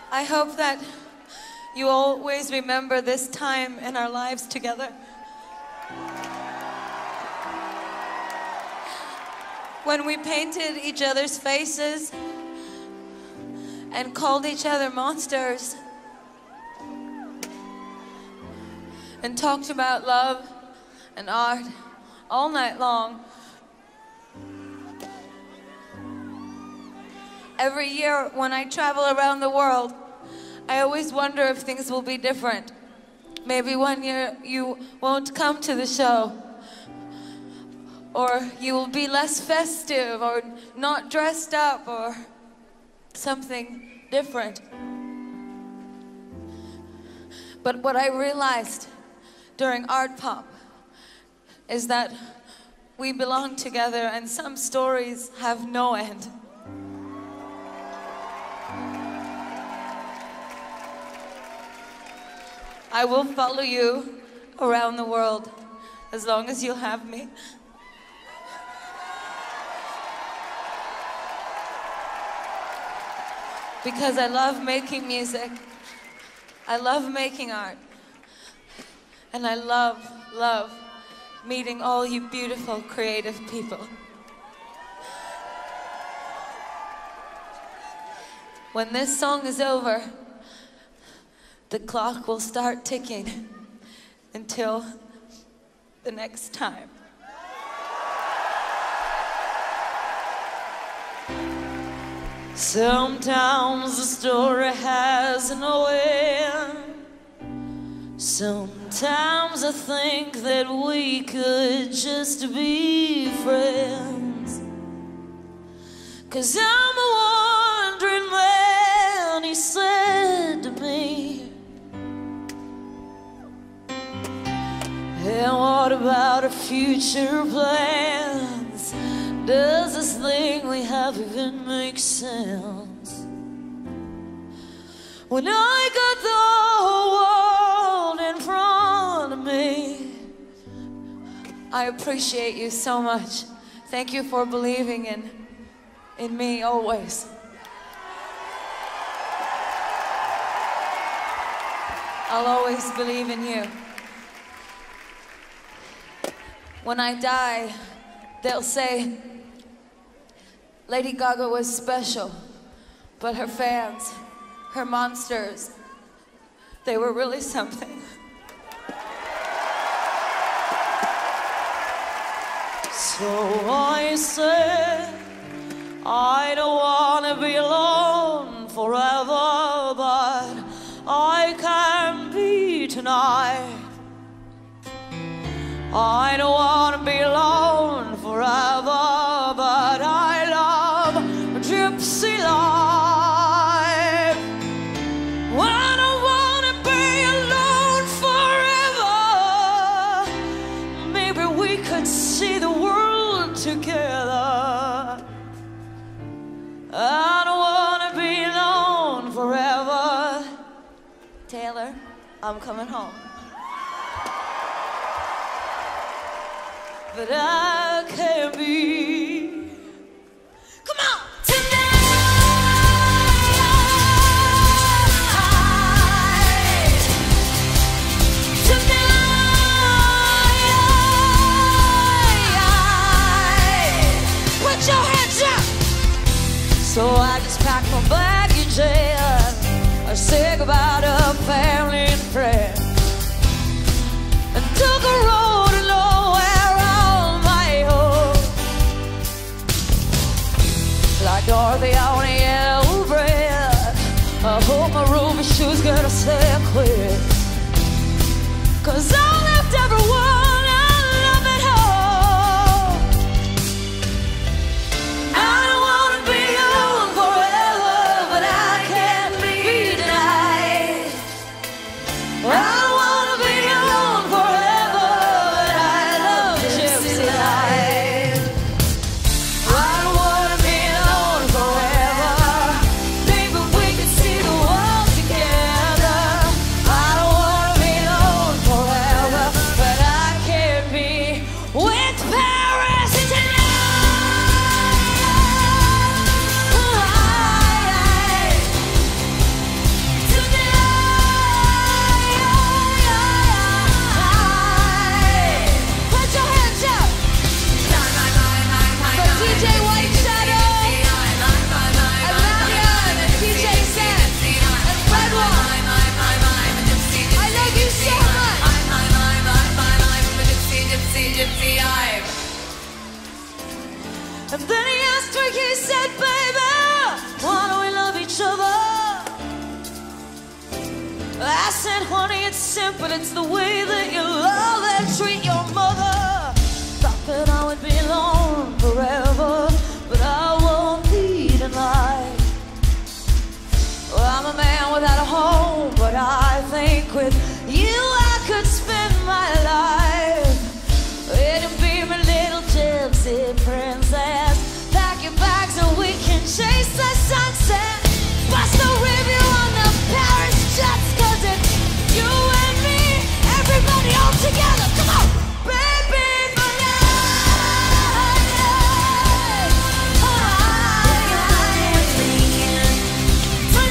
I hope that you always remember this time in our lives together. When we painted each other's faces and called each other monsters and talked about love and art all night long. Every year when I travel around the world, I always wonder if things will be different. Maybe one year you won't come to the show, or you will be less festive, or not dressed up, or something different. But what I realized during Art Pop is that we belong together, and some stories have no end. I will follow you around the world as long as you'll have me. Because I love making music, I love making art, and I love, love meeting all you beautiful, creative people. When this song is over, the clock will start ticking until the next time. Sometimes the story has no end. Sometimes I think that we could just be friends. 'Cause I'm a wandering man, he said to me. And what about our future plans? Does this thing we have even make sense? When I got the whole world in front of me, I appreciate you so much. Thank you for believing in, in me always. I'll always believe in you. When I die, they'll say, Lady Gaga was special, but her fans, her monsters, they were really something. So I said, I don't want to be alone forever, but I can be tonight. I don't want to be alone forever, but I love gypsy life. I don't want to be alone forever. Maybe we could see the world together. I don't want to be alone forever. Taylor, I'm coming home. But I can't be. Come on! Tonight! Tonight! Put your hands up! So I just packed my baggage and I said goodbye to family and friends and took a road to nowhere. Like Dorothy on a yellow bread, I hope my ruby shoes gonna stay clear. 'Cause I left everyone I love at home. I don't wanna be alone forever, but I can't be tonight. I don't wanna be alone forever, but I love gypsy life. I don't wanna be alone forever. Maybe we could see the world together. I don't wanna be alone forever. J White Shadow, and Marion, and D J Sam, and Red One. I love you so much. And then he asked her, he said, baby, why don't we love each other? I said, honey, it's simple, it's the way that you love and treat your mother. Thought that I would be alone forever, but I won't be tonight. Well, I'm a man without a home, but I think with you I could spend my life. It'll be my little gypsy princess. Pack your bags and we can chase the sunset. Bust a review on the Paris jets, cause it's you and me, everybody all together. Come on, baby, for life. For life. For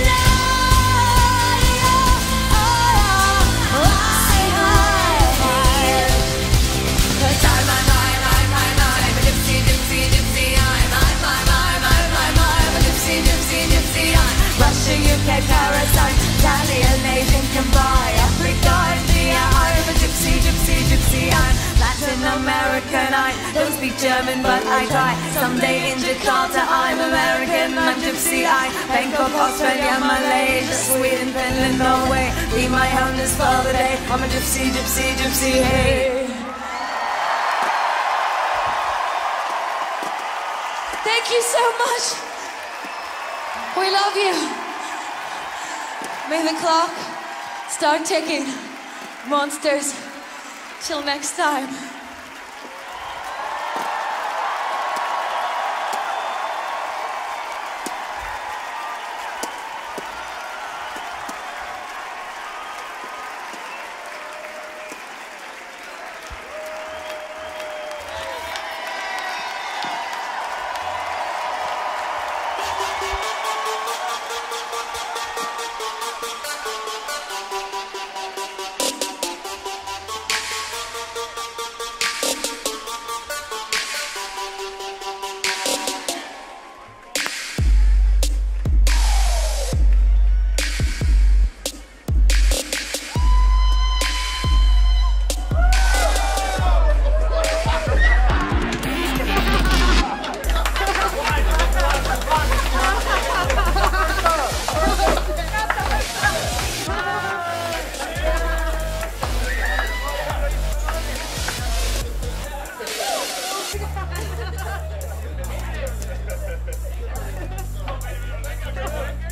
life. Cause I'm, I'm, I'm, I'm, I'm, I'm a gypsy, gypsy, gypsy. I'm, I'm, I'm, I'm, I'm, I'm, I'm a gypsy, gypsy, gypsy. I'm Russia, U K, Paris, I'm Italian, Asian, combined, Africa, India. I'm a gypsy, gypsy, gypsy. I'm Latin American. I don't speak German, but I try. Someday in Jakarta, I'm American. I'm gypsy. I Bangkok, Australia, Malaysia, Sweden, Finland, Norway. Be my home this for the day. I'm a gypsy, gypsy, gypsy. Hey. Thank you so much. We love you. May the clock start ticking. Monsters. Till next time. Thank you.